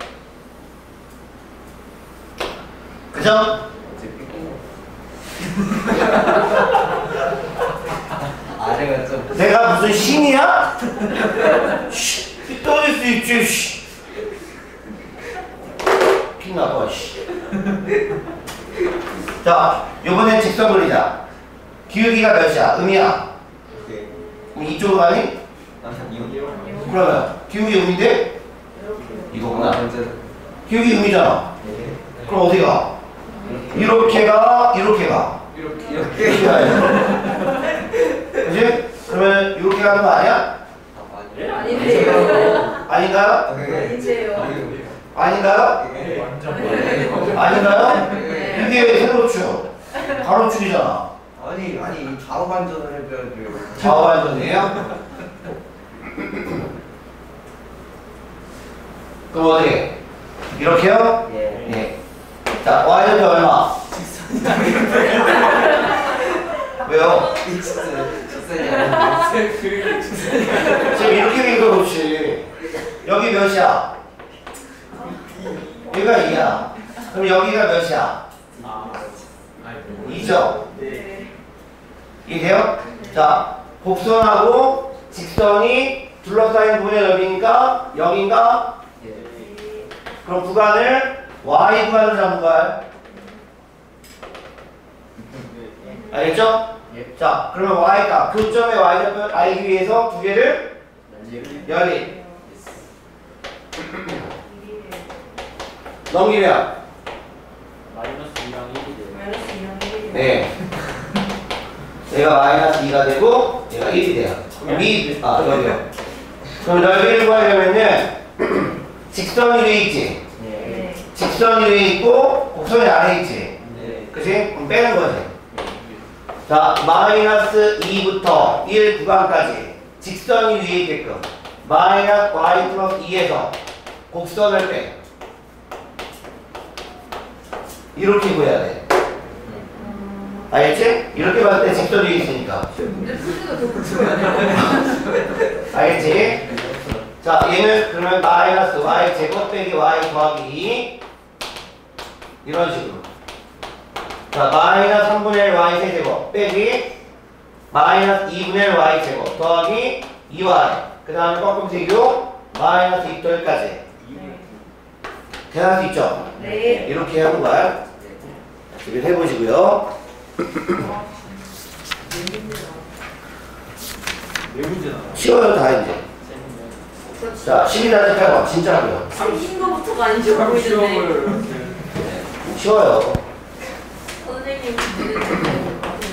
그죠? 아래가 좀 내가 무슨 신이야? 쉿, 떠들 수 있지, 쉿. 핀나봐, 씨. 자, 요번엔 직선 그리자. 기울기가 몇이야? 음이야? 그럼 이쪽으로 가니? 그러면 기울기 음인데? 이거구나. 기울기 음이잖아. 그럼 어디 가? 이렇게 가, 이렇게 가. 이렇게 가야지. 그치? 그러면 이렇게 가는 거 아니야? 아닌데요. 아닌가요? 아닌데요. 아닌가요? 아닌가요? 이게 세로축, 가로축이잖아. 아니 좌우 반전을 해줘야 돼요. 좌우반전이에요? 그럼 어떻게? 이렇게요? 예. 예. 자, y좌표 얼마? 왜요? 직선이 아닌데. 지금 이렇게 된 거 그렇지. 여기 몇이야? 여기가 2야. 그럼 여기가 몇이야? 2죠? 네. 이해돼요? 자, 곡선하고 직선이 둘러싸인 부분의 넓이니까 여긴가? 그럼 구간을 y 구간으로 잡은 거야. 알겠죠? 자, 그러면 y가 교점의 y좌표를 알기 위해서 두 개를 열리. 넘기면 마이너스 2랑 1이 돼요. 마이너스 2랑 1. 네. 얘가 마이너스 2가 되고 얘가 1이 돼요. 여기요. 그럼 넓이를 구하려면은 직선이 위에 있지. 네. 직선이 위에 있고 곡선이 아래에 있지. 그치? 그럼 빼는 거지. 자, 마이너스 2부터 1 구간까지 직선이 위에 있게끔 마이너스 y 플러스 2에서 곡선을 빼. 이렇게 구해야 돼. 알겠지? 이렇게 봤을 때 직선이 위에 있으니까. 문제 풀 때도 더 붙여야 알겠지? 자, 얘는 그러면 마이너스 y 제곱 빼기 y 더하기 2 이런 식으로. 자, 마이너스 3분의 1 y 세제곱 빼기 마이너스 2분의 1 y 제곱 더하기 2y. 그 다음에 꺾음색으로 마이너스 2도까지. 네. 계산할 수 있죠? 네. 이렇게 하는 거야. 집에 해보시고요. 네 문제 나와요. 쉬워요, 다 이제. 자, 12-8번. 진짜로요. 생긴 거부터가 안 쉬워 하루 보이는데. 시험을 이렇게 쉬워요. 선생님 문제 내세요.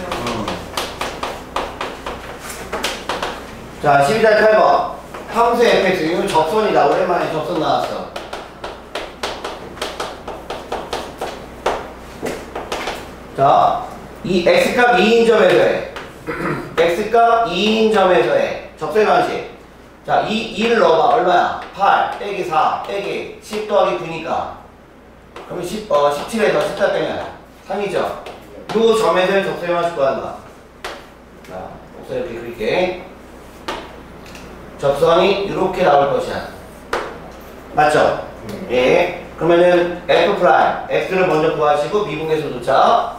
자, 12-8번. 함수 fx. 이거 접선이다. 오랜만에 접선 나왔어. 자, 이 x값 2인 점에서의 x값 2인 점에서의 접선의 방식. 자, 2를 넣어봐. 얼마야? 8 빼기 4 빼기 10 더하기 9니까. 그러면 17에서 14 빼면 3이죠. 요 점에서의 접선의 방식 구하는 거야. 자, 접선 이렇게 그릴게. 접선이 이렇게 나올 것이야. 맞죠? 예. 그러면은 f 프라임 x를 먼저 구하시고 미분계수 도착.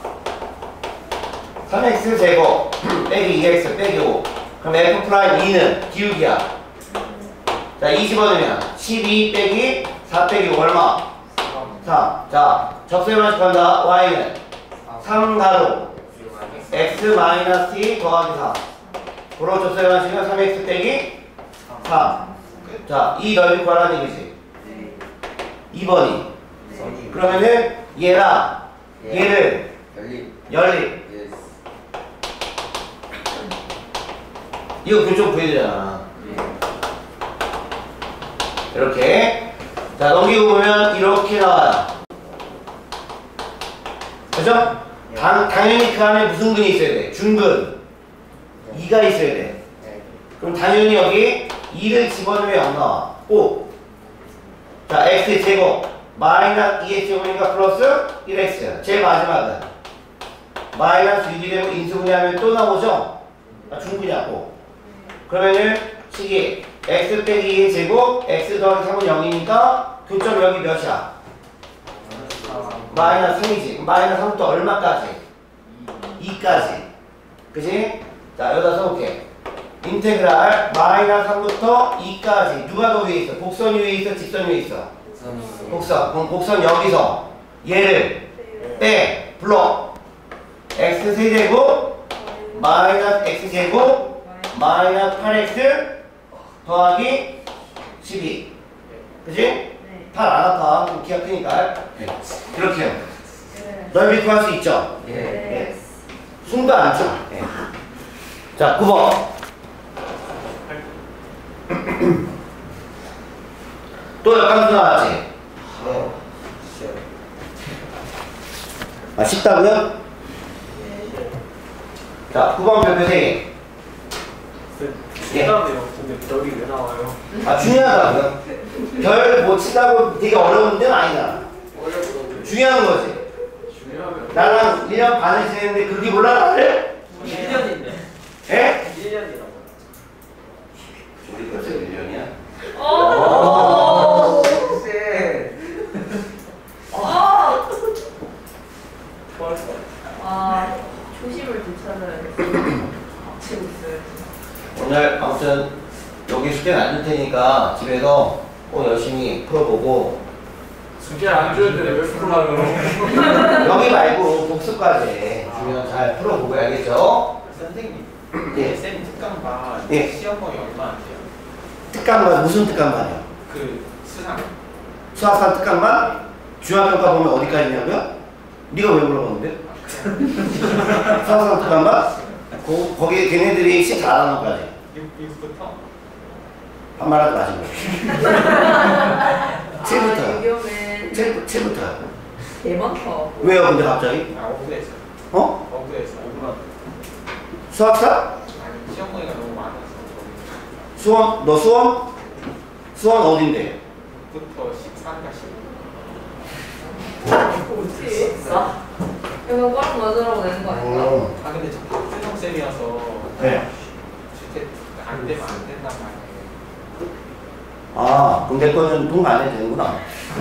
3x 제곱 빼기 2x 빼기 5. 그럼 f 프라임 2는 기울기야. 자, 2 집어넣으면 12 빼기 4 빼기 5 얼마? 3. 자, 접선의 방식 간다. y는 3 가로 x 마이너스 2 더하기 4. 고로 접선의 방식은 3x 빼기 3. 자, 이 넓이 구하라는 얘기지. 2번이. 그러면은 얘랑 얘를 연립. 이거 교정 구해야 되잖아. 이렇게. 자, 넘기고 보면 이렇게 나와요. 그죠? 당연히 그 안에 무슨 근이 있어야 돼? 중근. 2가 있어야 돼. 그럼 당연히 여기 2를 집어넣으면 0 나와. 5. 자, x 제곱 마이너스 2x 제곱이니까 플러스 1x. 제일 마지막은 마이너스 6이 되고 인수분해하면 또 나오죠? 아, 중근이야. 그러면은 식이 x 빼기 2의 제곱 x 더하기 3은 0이니까 교점 여기 몇이야? 마이너스 3이지. 마이너스 3부터 얼마까지? 2까지. 그치? 자, 여기다 써볼게. 인테그랄 마이너스 3부터 2까지. 누가 더 위에 있어? 곡선 위에 있어? 직선 위에 있어? 곡선. 그럼 곡선 여기서 얘를 빼. 불러. x 세제곱 마이너스 x 제곱 마이너스 8x 더하기 12. 그치? 8 안 아파. 좀 키가 크니까. 이렇게 해요. 넓이 구할 수 있죠? 예. 숨도 안 차. 예. 자, 9번. 또 역함수 나왔지? 아, 쉽다고요? 자, 9번 별표 3개. 쉽다네요. 근데 별이 왜 나와요? 아, 중요하다고요? 별 못 친다고 되게 어려운 문제는 아니잖아. 중요한 거지. 중요하면 나랑 1년 반을 지냈는데 그렇게 몰라 나를? 1년인데. 에? 1년이라고. 우리 벌써 1년이야? 오. 아, 초심을 되찾아야겠어. 치고 있어야지. 오늘 아무튼 여기 숙제는 안 줄 테니까 집에서 꼭 열심히 풀어보고 숙제 안 줘야 되는데 왜 풀어요? 여기 말고 복습까지 주면 잘 풀어보고 알겠죠? 선생님, 예. 쌤 특강반 예. 시험번이 얼마 안 돼요? 특강반 무슨 특강반이요? 그 수상. 수학산 특강반? 중학교과 보면 어디까지냐고요? 네가 왜 물어봤는데? 수학산 특강반? 거기 걔네들이 시 잘하는 거까지 6부터? 반말하지 마시고 7부터요. 위험해. 7부터요. 대박터. 왜요 근데 갑자기? 아, 오브에서. 어? 오브에서. 수학사? 아니, 시험번이가 너무 많아서. 수원? 너 수원? 수원 어딘데? 6부터 13가 15. 어떻게 했어? 이거 꽉 맞으라고 내는 거 아닌가? 아, 근데 저 박준영 쌤이어서. 네. 주택 안 되면 안 된단 말이에요. 아, 그럼 내 거는 돈 많이 되는구나.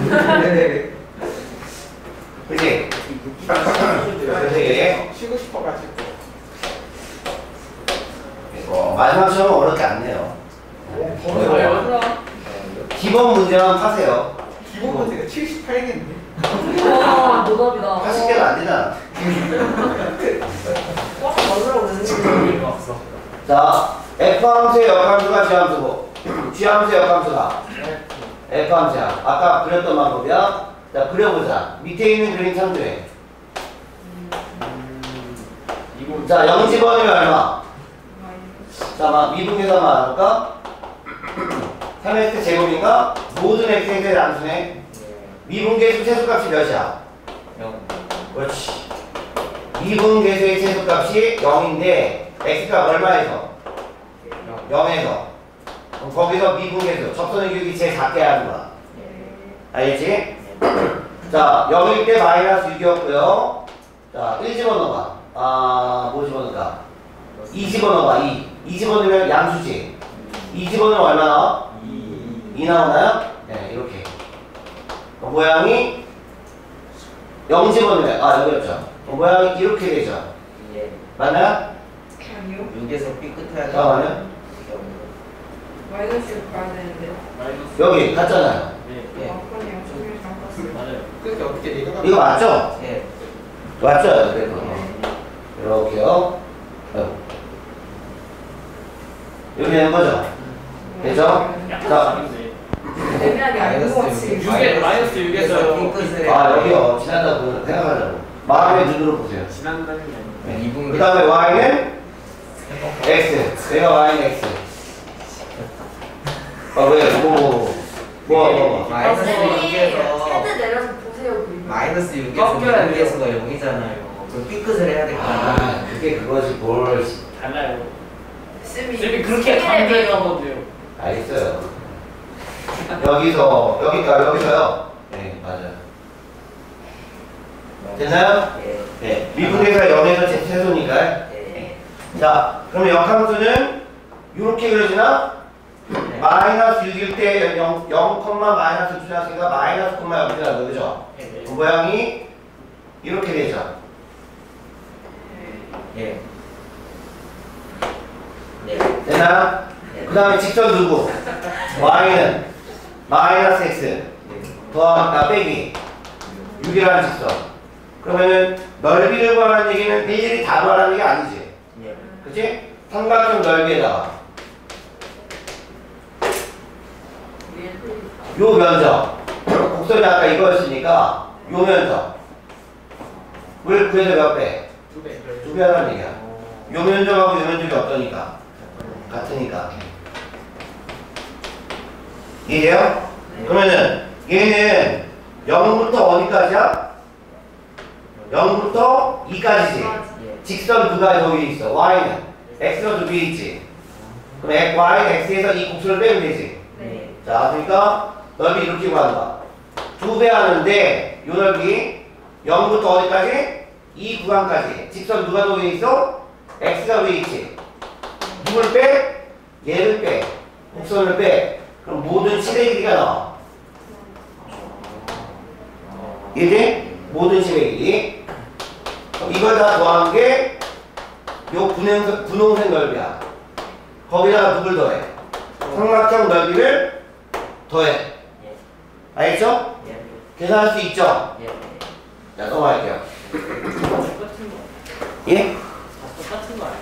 그치? 그래서 쉬고 싶어가지고. 마지막 시험은 어렵지 않네요. 그럼. 기본 문제만 파세요. 기본 문제가 78개인데. 와, 노답이다. 80개가 안 되잖아. 꽉 맞으라고 내는 거. 없어. 자, F함수의 역함수가 G함수고, G함수의 역함수가 F함수야. 아까 그렸던 방법이야. 자, 그려보자. 밑에 있는 그림 참조해. 자, 0 집어넣으면 얼마? 자, 막 미분계산만 할까? 3x 제곱인가? 모든 x에 대해 함수네. 미분계수 최소값이 몇이야? 0. 그렇지. 미분계수의 최소값이 0인데 x값 얼마에서? 0에서. 그럼 거기서 미분계수 접선의 규격이 제일 작게 하는 거야. 알겠지? 자, 0일 때 마이너스 6이었고요. 자, 1 집어넣어봐. 뭐 집어넣을까? 2 집어넣어봐. 2 집어넣으면 양수지. 2 집어넣으면 얼마 나와? 2 나오나요? 네, 이렇게. 모양이 0 집어넣으면 여기였죠. 모양이 이렇게 되죠. 예. 맞나요? 아니요. 6에서 B 끝에 잠깐만요. 마이너스 가야 되는데. 여기 같잖아요. 예. 맞거든요. 저기 잠깐. 맞아요. 그렇게 어떻게 내려가? 이거 맞죠? 예. 맞죠? 그래서 이렇게요. 여기 되는 거죠? 되죠? 자, 애매하게 알는 것 같이. 마이너스 6에서 B 끝에 여기요. 지난다고 생각하자고. 마음의 눈으로 보세요. 지난다는 게 아니고. 이분 그 다음에 y는 x. 내가 y는 x. 왜? 뭐. 마이너스 헤드 6에서 내려서 보세요. 그림. 마이너스 6에서 꺾여야 돼요. 6에서가 0이잖아요. 그럼 B 끝을 해야 되겠다. 그게 그거지 뭘. 달라요. 쌤이 쌤이 그렇게 강조해가거든요. 알겠어요. 여기서요. 네, 맞아요. 됐나요? 예. 네. 미분계가 0에서 최소니까. 예. 자, 그러면 역함수는 이렇게 그려지나? 네. 마이너스 6일 때 0, 마이너스 2 나왔으니까 마이너스 0가 여기다 넣어, 그죠? 네. 그 모양이 이렇게 되죠. 예. 네. 됐나요? 네. 그 다음에 직선 두고 y는 마이너스 x 빼기 6이라는 직선. 그러면은 넓이를 구하는 얘기는 일일이 다 구하라는 게 아니지. 예. 그치? 삼각형 넓이에다가 요 면적, 곡선이 아까 이거였으니까 요 면적을 구해서 몇 배? 2배. 2배 하라는 얘기야. 요 면적하고 요 면적이 어떠니까? 같으니까. 이해해요? 그러면은 얘는 0부터 어디까지야? 0부터 2까지지. 예. 직선 두 가지 여기 있어. y는 x가 두 개 있지. 그럼 y는 x에서 이 곡선을 빼면 되지. 네. 자, 그러니까 넓이 이렇게 구한다. 2배 하는데 요 넓이 0부터 어디까지? 이 구간까지. 직선 누가 더 위에 있어? x가 위에 있지. 누굴 빼? 얘를 빼. 곡선을 빼. 그럼 모든 실의 길이가 나와. 이게 모든 실의 길이. 이걸 다 더한 게 요 분홍색 넓이야. 거기다가 누굴 더해? 삼각형 넓이를 더해. 예. 알겠죠? 예. 계산할 수 있죠? 예. 자, 넘어갈게요. 똑같은 거. 예? 다 똑같은 거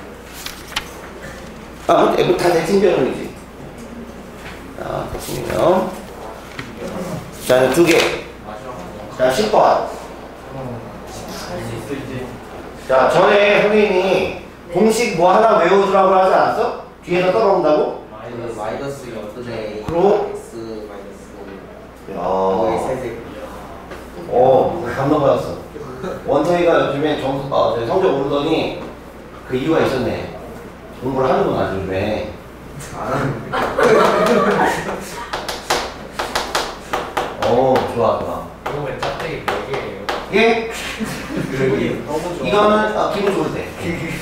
아니에요? 뭐 다 대칭 변형이지. 자, 대칭이요. 자, 두 개. 자, 10번. 할 수 있어 이제. 자, 전에 선생님이 공식 뭐 하나 외워두라고 하지 않았어? 뒤에서 떨어온다고? 그 마이너스 6분의 그럼? x 마이너스 야. 5의 세제. 감동받았어. 원서이가 요즘에 성적 오르더니 그 이유가 있었네. 공부를 하는구나, 요즘에. 좋아. 이거 왜 짝대기 4개예요? 예? 너무 좋아. 이거는 기분 좋을 때.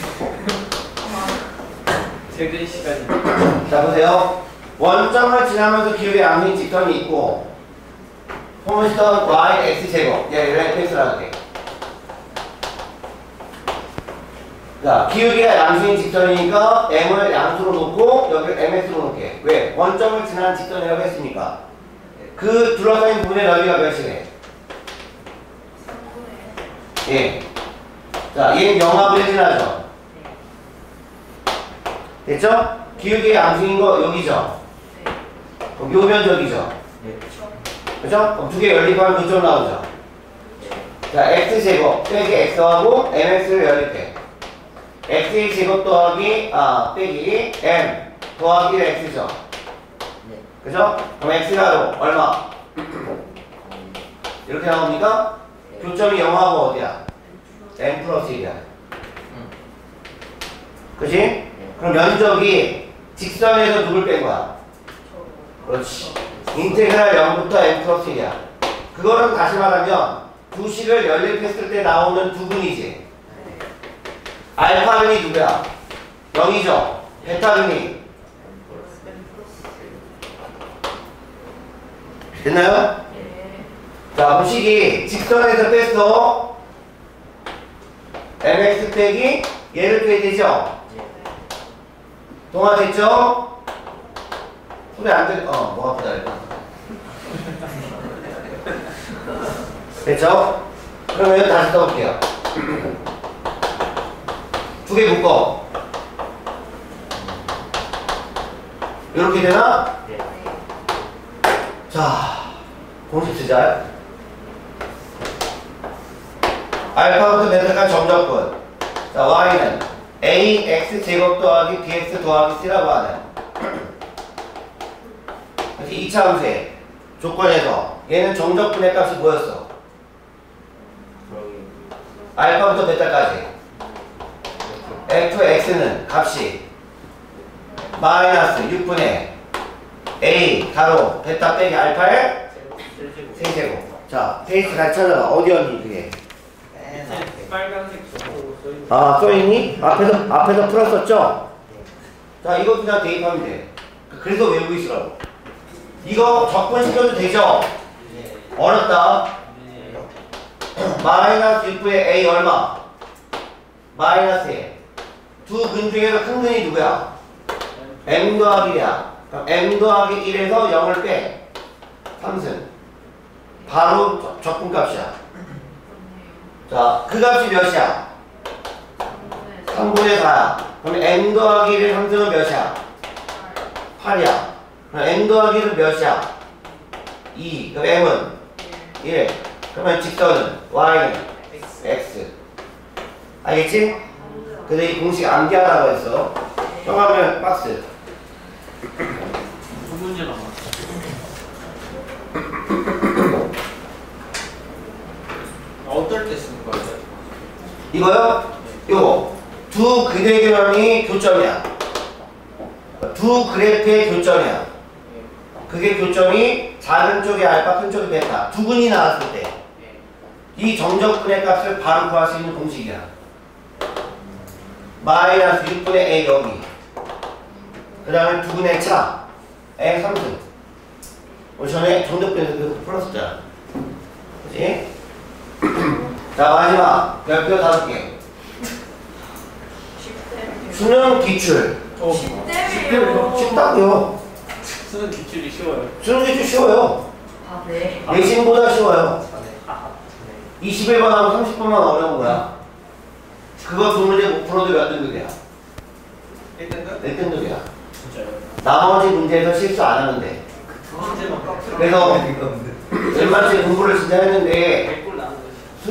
퇴근 시간이. 자, 보세요. 원점을 지나면서 기울의 양면 직선이 있고, 포문시던 y x 제곱. 얘를 fx라고 돼. 자, 기울기가 양수인 직선이니까 m을 양수로 놓고 여기를 mx로 놓게. 왜? 원점을 지난 직선이라고 했으니까. 그 둘러싸인 부분의 넓이가 몇이래? 예. 자, 얘는 영하분의 지나죠? 됐죠? 기울기의 양수인 거 여기죠? 그럼 요 면적이죠? 그죠? 그럼 두 개 연립하면 그쪽 나오죠? 자, x제곱 빼기 x하고 mx를 연립해. x의 제곱 더하기 빼기 m 더하기 x죠? 그죠? 그럼 x가 얼마? 이렇게 나옵니까? 교점이 0하고 어디야? m 플러스 1이야. 그치? 그럼 면적이 직선에서 누굴 뺀 거야? 그렇지. 인테그랄 0부터 m 플러스 1이야. 그거는 다시 말하면 두 식을 연립했을 때 나오는 두근이지. 알파근이 누구야? 0이죠? 베타근이 됐나요? 자, 그럼 식이 직선에서 뺐어. mx 빼기 얘를 빼야 되죠? 동화됐죠? 소리 안 들려. 뭐가 아프다 이거. 됐죠? 그러면 다시 써볼게요. 두 개 묶어. 이렇게 되나? 자, 공식 쓰자. 알파부터 베타까지 점적분. 자, y는 ax 제곱 더하기 bx 더하기 c라고 하는. 그래서 2차 함수의 조건에서 얘는 정적분의 값이 뭐였어? 알파부터 베타까지. fx는 값이 마이너스 6분의 a 가로 베타 빼기 알파의 세제곱. 자, 페이지 같이 찾아봐. 어디였니 그게? 빨간색 숫자로 써있는. 써있니? 앞에서 풀었었죠? 자, 이거 그냥 대입하면 돼. 그래서 외우고 있으라고. 이거 적분시켜도 되죠? 어렵다. 마이너스 6분의 a 얼마? 마이너스 1. 두 근 중에서 큰 근이 누구야? m 더하기 1이야. 그럼 m 더하기 1에서 0을 빼. 3승. 바로 적분값이야. 자, 그 값이 몇이야? 3분의 4야. 그럼 m 더하기 1의 3승은 몇이야? 8이야. 그럼 m 더하기 1은 몇이야? 2. 그럼 m은 1. 그러면 직선은 y는 x. 알겠지? 근데 이 공식 암기하라고 했어. 정하면 박스. 두 문제 남았어. 어떨 때 쓰는 거예요? 이거요? 요거. 두 근의 교점이 교점이야. 두 그래프의 교점이야. 그게 교점이 작은 쪽이 알파, 큰 쪽이 베타. 두 근이 나왔을 때 이 정적분의 값을 바로 구할 수 있는 공식이야. 마이너스 6분의 a 여기. 그 다음에 두 근의 차 a 3승. 우리 전에 정적분에서 계속 풀었었잖아. 그치? 자, 마지막 별표 5개. 수능 기출. 10대예요. 쉽다고요. 쓰는 기출이 쉬워요. 수능 기출 쉬워요. 아, 네. 내신보다 쉬워요. 21번 하고 30번만 어려운 거야. 그거 두 문제 못 풀어도 몇 등급이야? 1등급? 1등급이야. 진짜요? 나머지 문제에서 실수 안 하면 돼. 두 문제만 깎으면 그래서 웬만치 공부를 진짜 했는데 100골 나는 거지.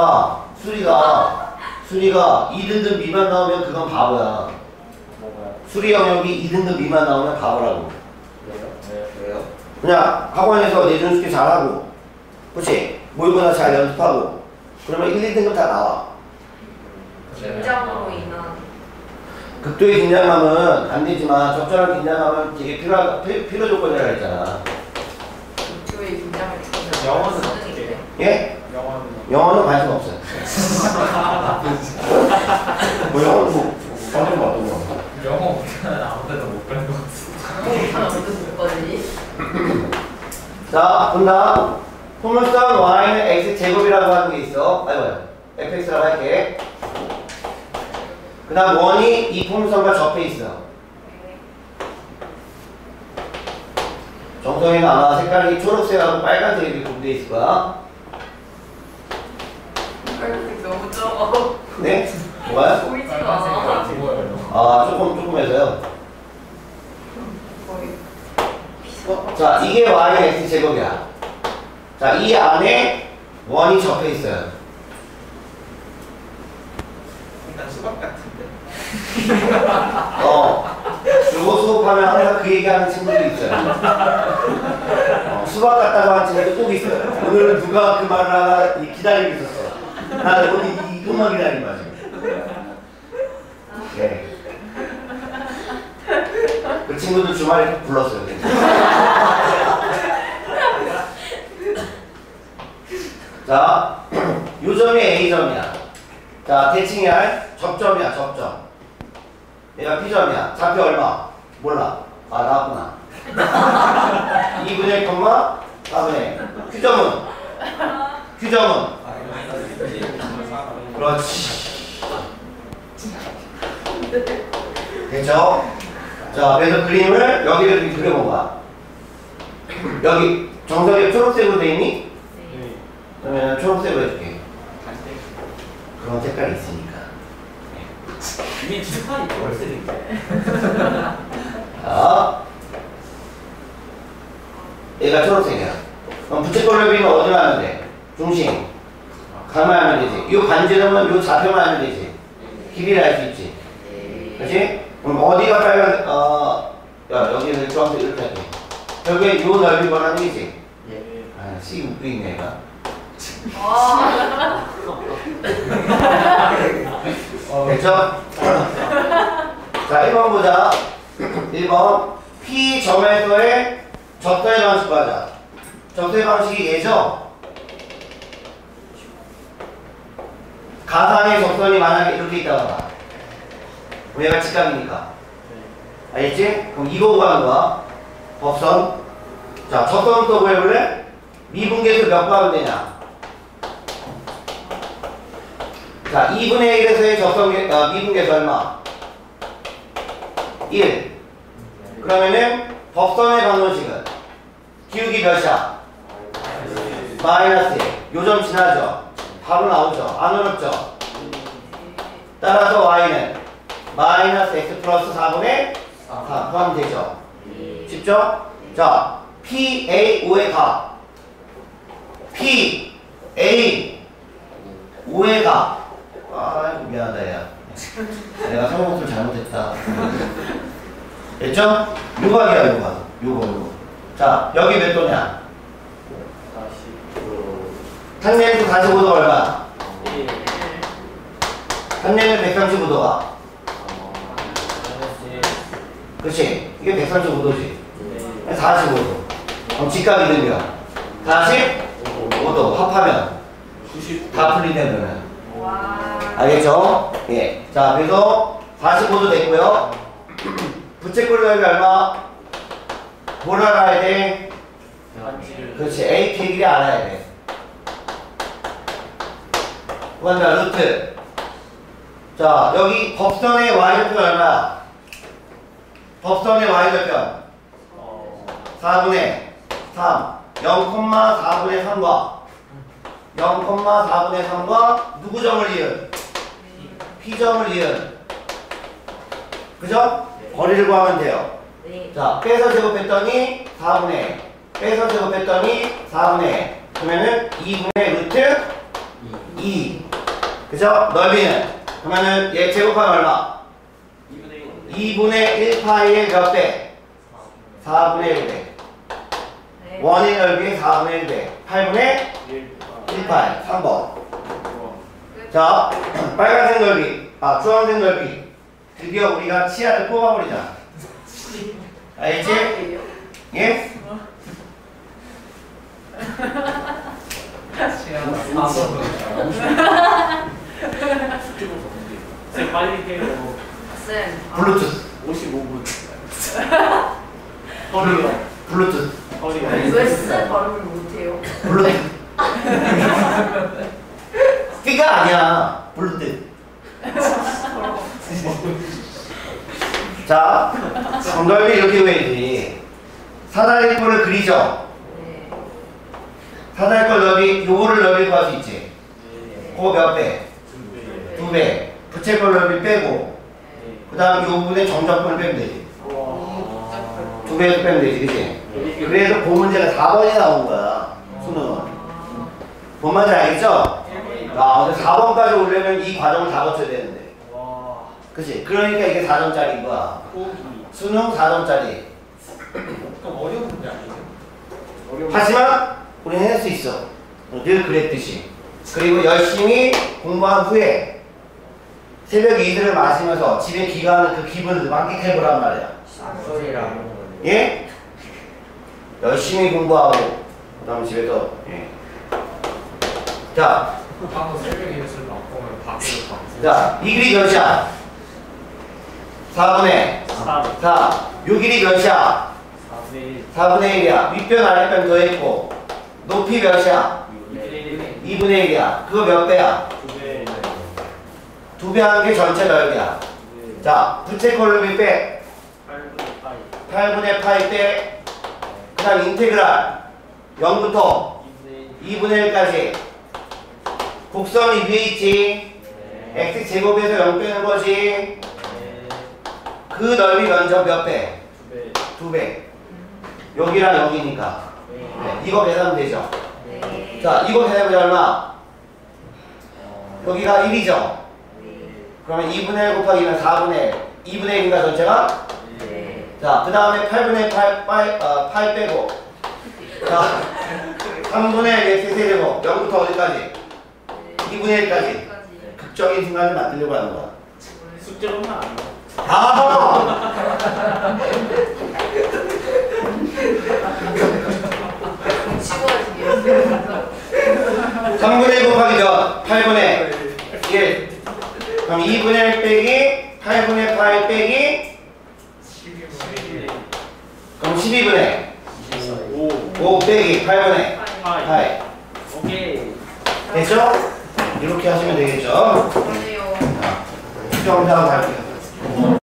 수리가 2등급 미만 나오면 그건 바보야. 뭐가요? 수리 영역이 2등급 미만 나오면 바보라고. 왜요? 왜요? 그냥 학원에서 내준 숙제 잘하고, 그치? 모의고사 잘 연습하고, 그러면 1, 2등급 다 나와. 긴장으로 인한 극도의 긴장감은 안 되지만 적절한 긴장감은 되게 필요 조건이라고 했잖아. 교의 긴장을 주는 영어는 수능인데. 어떻게 해요? 예? 영어는 영어는 관심 없어요. 뭐 영어는 뭐 관심 어떤 거? 영어 못하는 아무데도 못 가는 것 같아. 하나 어떻게 못 거지? 자, 본다. 포물선 y는 x 제곱이라고 하는 게 있어. 아이고, fx라고 할게. 그 다음 원이 이 풍선과 접해 있어. 정성이는 아마 색깔이 초록색하고 빨간색이 구분되어 있을 거야. 빨간색 너무 적어. 네? 뭐가요? 보이지가 않아. 아, 조금 해서요. 거의. 자, 이게 y의 x 제곱이야. 자, 이 안에 원이 접해 있어요. 일단 수박 같은데. 그리고 수업하면 항상 그 얘기하는 친구도 있어요. 수박 같다고 하는 친구도 꼭 있어요. 오늘은 누가 그 말을 하나 기다리고 있었어. 나는 오늘 이것만 기다린 거야, 지금. 네. 그 친구도 주말에 불렀어요. 자, 요 점이 A점이야. 자, 대칭이 할 접점이야, 접점. 얘가 P점이야. 좌표 얼마? 몰라. 아, 나왔구나. 2분의 1, 4분의 1. Q점은? Q점은? 그렇지. 됐죠? 자, 그래서 그림을 여기를 이렇게 그려본 거야. 여기 정석이 초록색으로 돼 있니? 네. 그러면 초록색으로 해줄게. 그런 색깔이 있으니까. 이미 주판이 월색인데. 자, 얘가 초록색이야. 그럼 부채꼴 그리면 어디로 하면 돼? 중심. 가만 하면 되지. 이 반지름은 이 좌표만 하면 되지. 길이를 알 수 있지. 그렇지? 그럼 어디가 빨간, 야, 여기는 주황색 이렇게 할게. 결국에 이 넓이 원하는 거지. 아, C 웃고 있네, 얘가. 됐죠? 자, 1번 보자. 1번. P점에서의 접선의 방식 하자. 접선의 방식이 얘죠? 가상의 접선이 만약에 이렇게 있다고 봐. 얘가 직각이니까. 알겠지? 그럼 이거 구하는 거야. 법선. 자, 접선 또 구해볼래? 미분계수 몇 구하면 되냐? 자, 2분의 1에서의 접선, 미분계수 얼마? 1. 그러면은 법선의 방정식은 기울기 몇이야? 마이너스 1. 요점 지나죠? 바로 나오죠? 안 어렵죠? 따라서 y는 마이너스 x 플러스 4분의 4 구하면 되죠? 쉽죠? 자, P, A, 5의 값. P, A, 5의 값. 아이고, 미안하다, 야. 내가 성공을 잘못했다. 됐죠? 요각이야, 요거. 자, 여기 몇 도냐? 탄젠트 45도 얼마? 탄젠트 135도가. 그렇지? 이게 135도지. 45도. 그럼 직각이 되면 45도 합하면 다 풀리되면. 알겠죠? 예. 자, 그래서 45도 됐고요. 부채꼴 넓이 얼마? 뭘 알아야 돼? 그렇지. A 길이 알아야 돼. 그다음에 루트. 자, 여기 법선의 y절편 얼마야? 법선의 y절편 4분의 3. 0,4분의 3과 0,4분의 3과 누구 점을 이은? P점을 이은. 그죠? 거리를 구하면 돼요. 자, 빼서 제곱했더니 4분의 1. 빼서 제곱했더니 4분의 1. 그러면은 2분의 루트 2. 그죠? 넓이는? 그러면은 얘 제곱하면 얼마? 2분의 1 파이의 몇 배? 4분의 1배. 원의 넓이의 4분의 1배. 8분의 1 파이. 3번. 자, 빨간색 넓이. 주황색 넓이. 드디어 우리가 치아를 뽑아버리자. 알겠지? 예? 쌤 빨리 해요. 쌤. 블루투스. 55분. 블루투스. 왜 쌤 발음을 못해요? 블루투스. 스피가 아니야. 블루투스. 자, 넓이 이렇게 구해야지. 사다리꼴을 그리죠. 네. 사다리꼴 넓이, 요거를 넓이 구할 수 있지. 그거 몇 배? 2배. 부채꼴 넓이 빼고, 그 다음 요 부분에 정적분을 빼면 되지. 2배에서 빼면 되지, 그치? 그래서 그 문제가 4번이 나온 거야, 수능은. 뭔 말인지 알겠죠? 근데 4번까지 오려면 이 과정을 다 거쳐야 되는데. 그치? 그러니까 이게 4점짜리인 거야. 수능 4점짜리. 그럼 어려운 문제 아니에요? 하지만 우리는 할 수 있어. 늘 그랬듯이. 그리고 열심히 공부한 후에 새벽 이슬을 마시면서 집에 귀가하는 그 기분을 만끽해보란 말이야. 소리랑 예? 열심히 공부하고 그 다음에 집에서 예. 자, 방금 새벽에 예술 바꾸면 바꾸는 방송. 자, 이 길이 몇이야? 4분의 4. 요 길이 몇이야? 4분의 1이야. 윗변 아랫변 더했고 높이 몇이야? 2분의 1이야. 그거 몇 배야? 2배 하는 게 전체 넓이야. 자, 부채꼴 넓이 빼. 8분의 파이 빼. 그 다음 인테그랄 0부터 2분의 1까지 곡선이 위에 있지. x제곱에서 0 빼는 거지. 그 넓이 면적 몇 배? 2배. 여기랑 여기니까. 네, 이거 계산하면 되죠. 자, 이거 계산하면 얼마? 여기가 1이죠. 그러면 2분의 1 곱하기 1은 4분의 1. 2분의 1인가 전체가? 자, 그 다음에 8분의 8 빼고. 자, 3분의 1 x세제곱 0부터 어디까지? 2분의 1까지. 극적인 순간을 만들려고 하는 거야. 숙제로만 안 해. 아! 3분의 1 곱하기 몇? 8분의 1. 그럼 2분의 1 빼기 8분의 8 빼기 그럼 12분의 5 빼기 8분의 8. 오케이. 됐죠? 이렇게 하시면 되겠죠? 그러네요. 수정사하고 갈게요.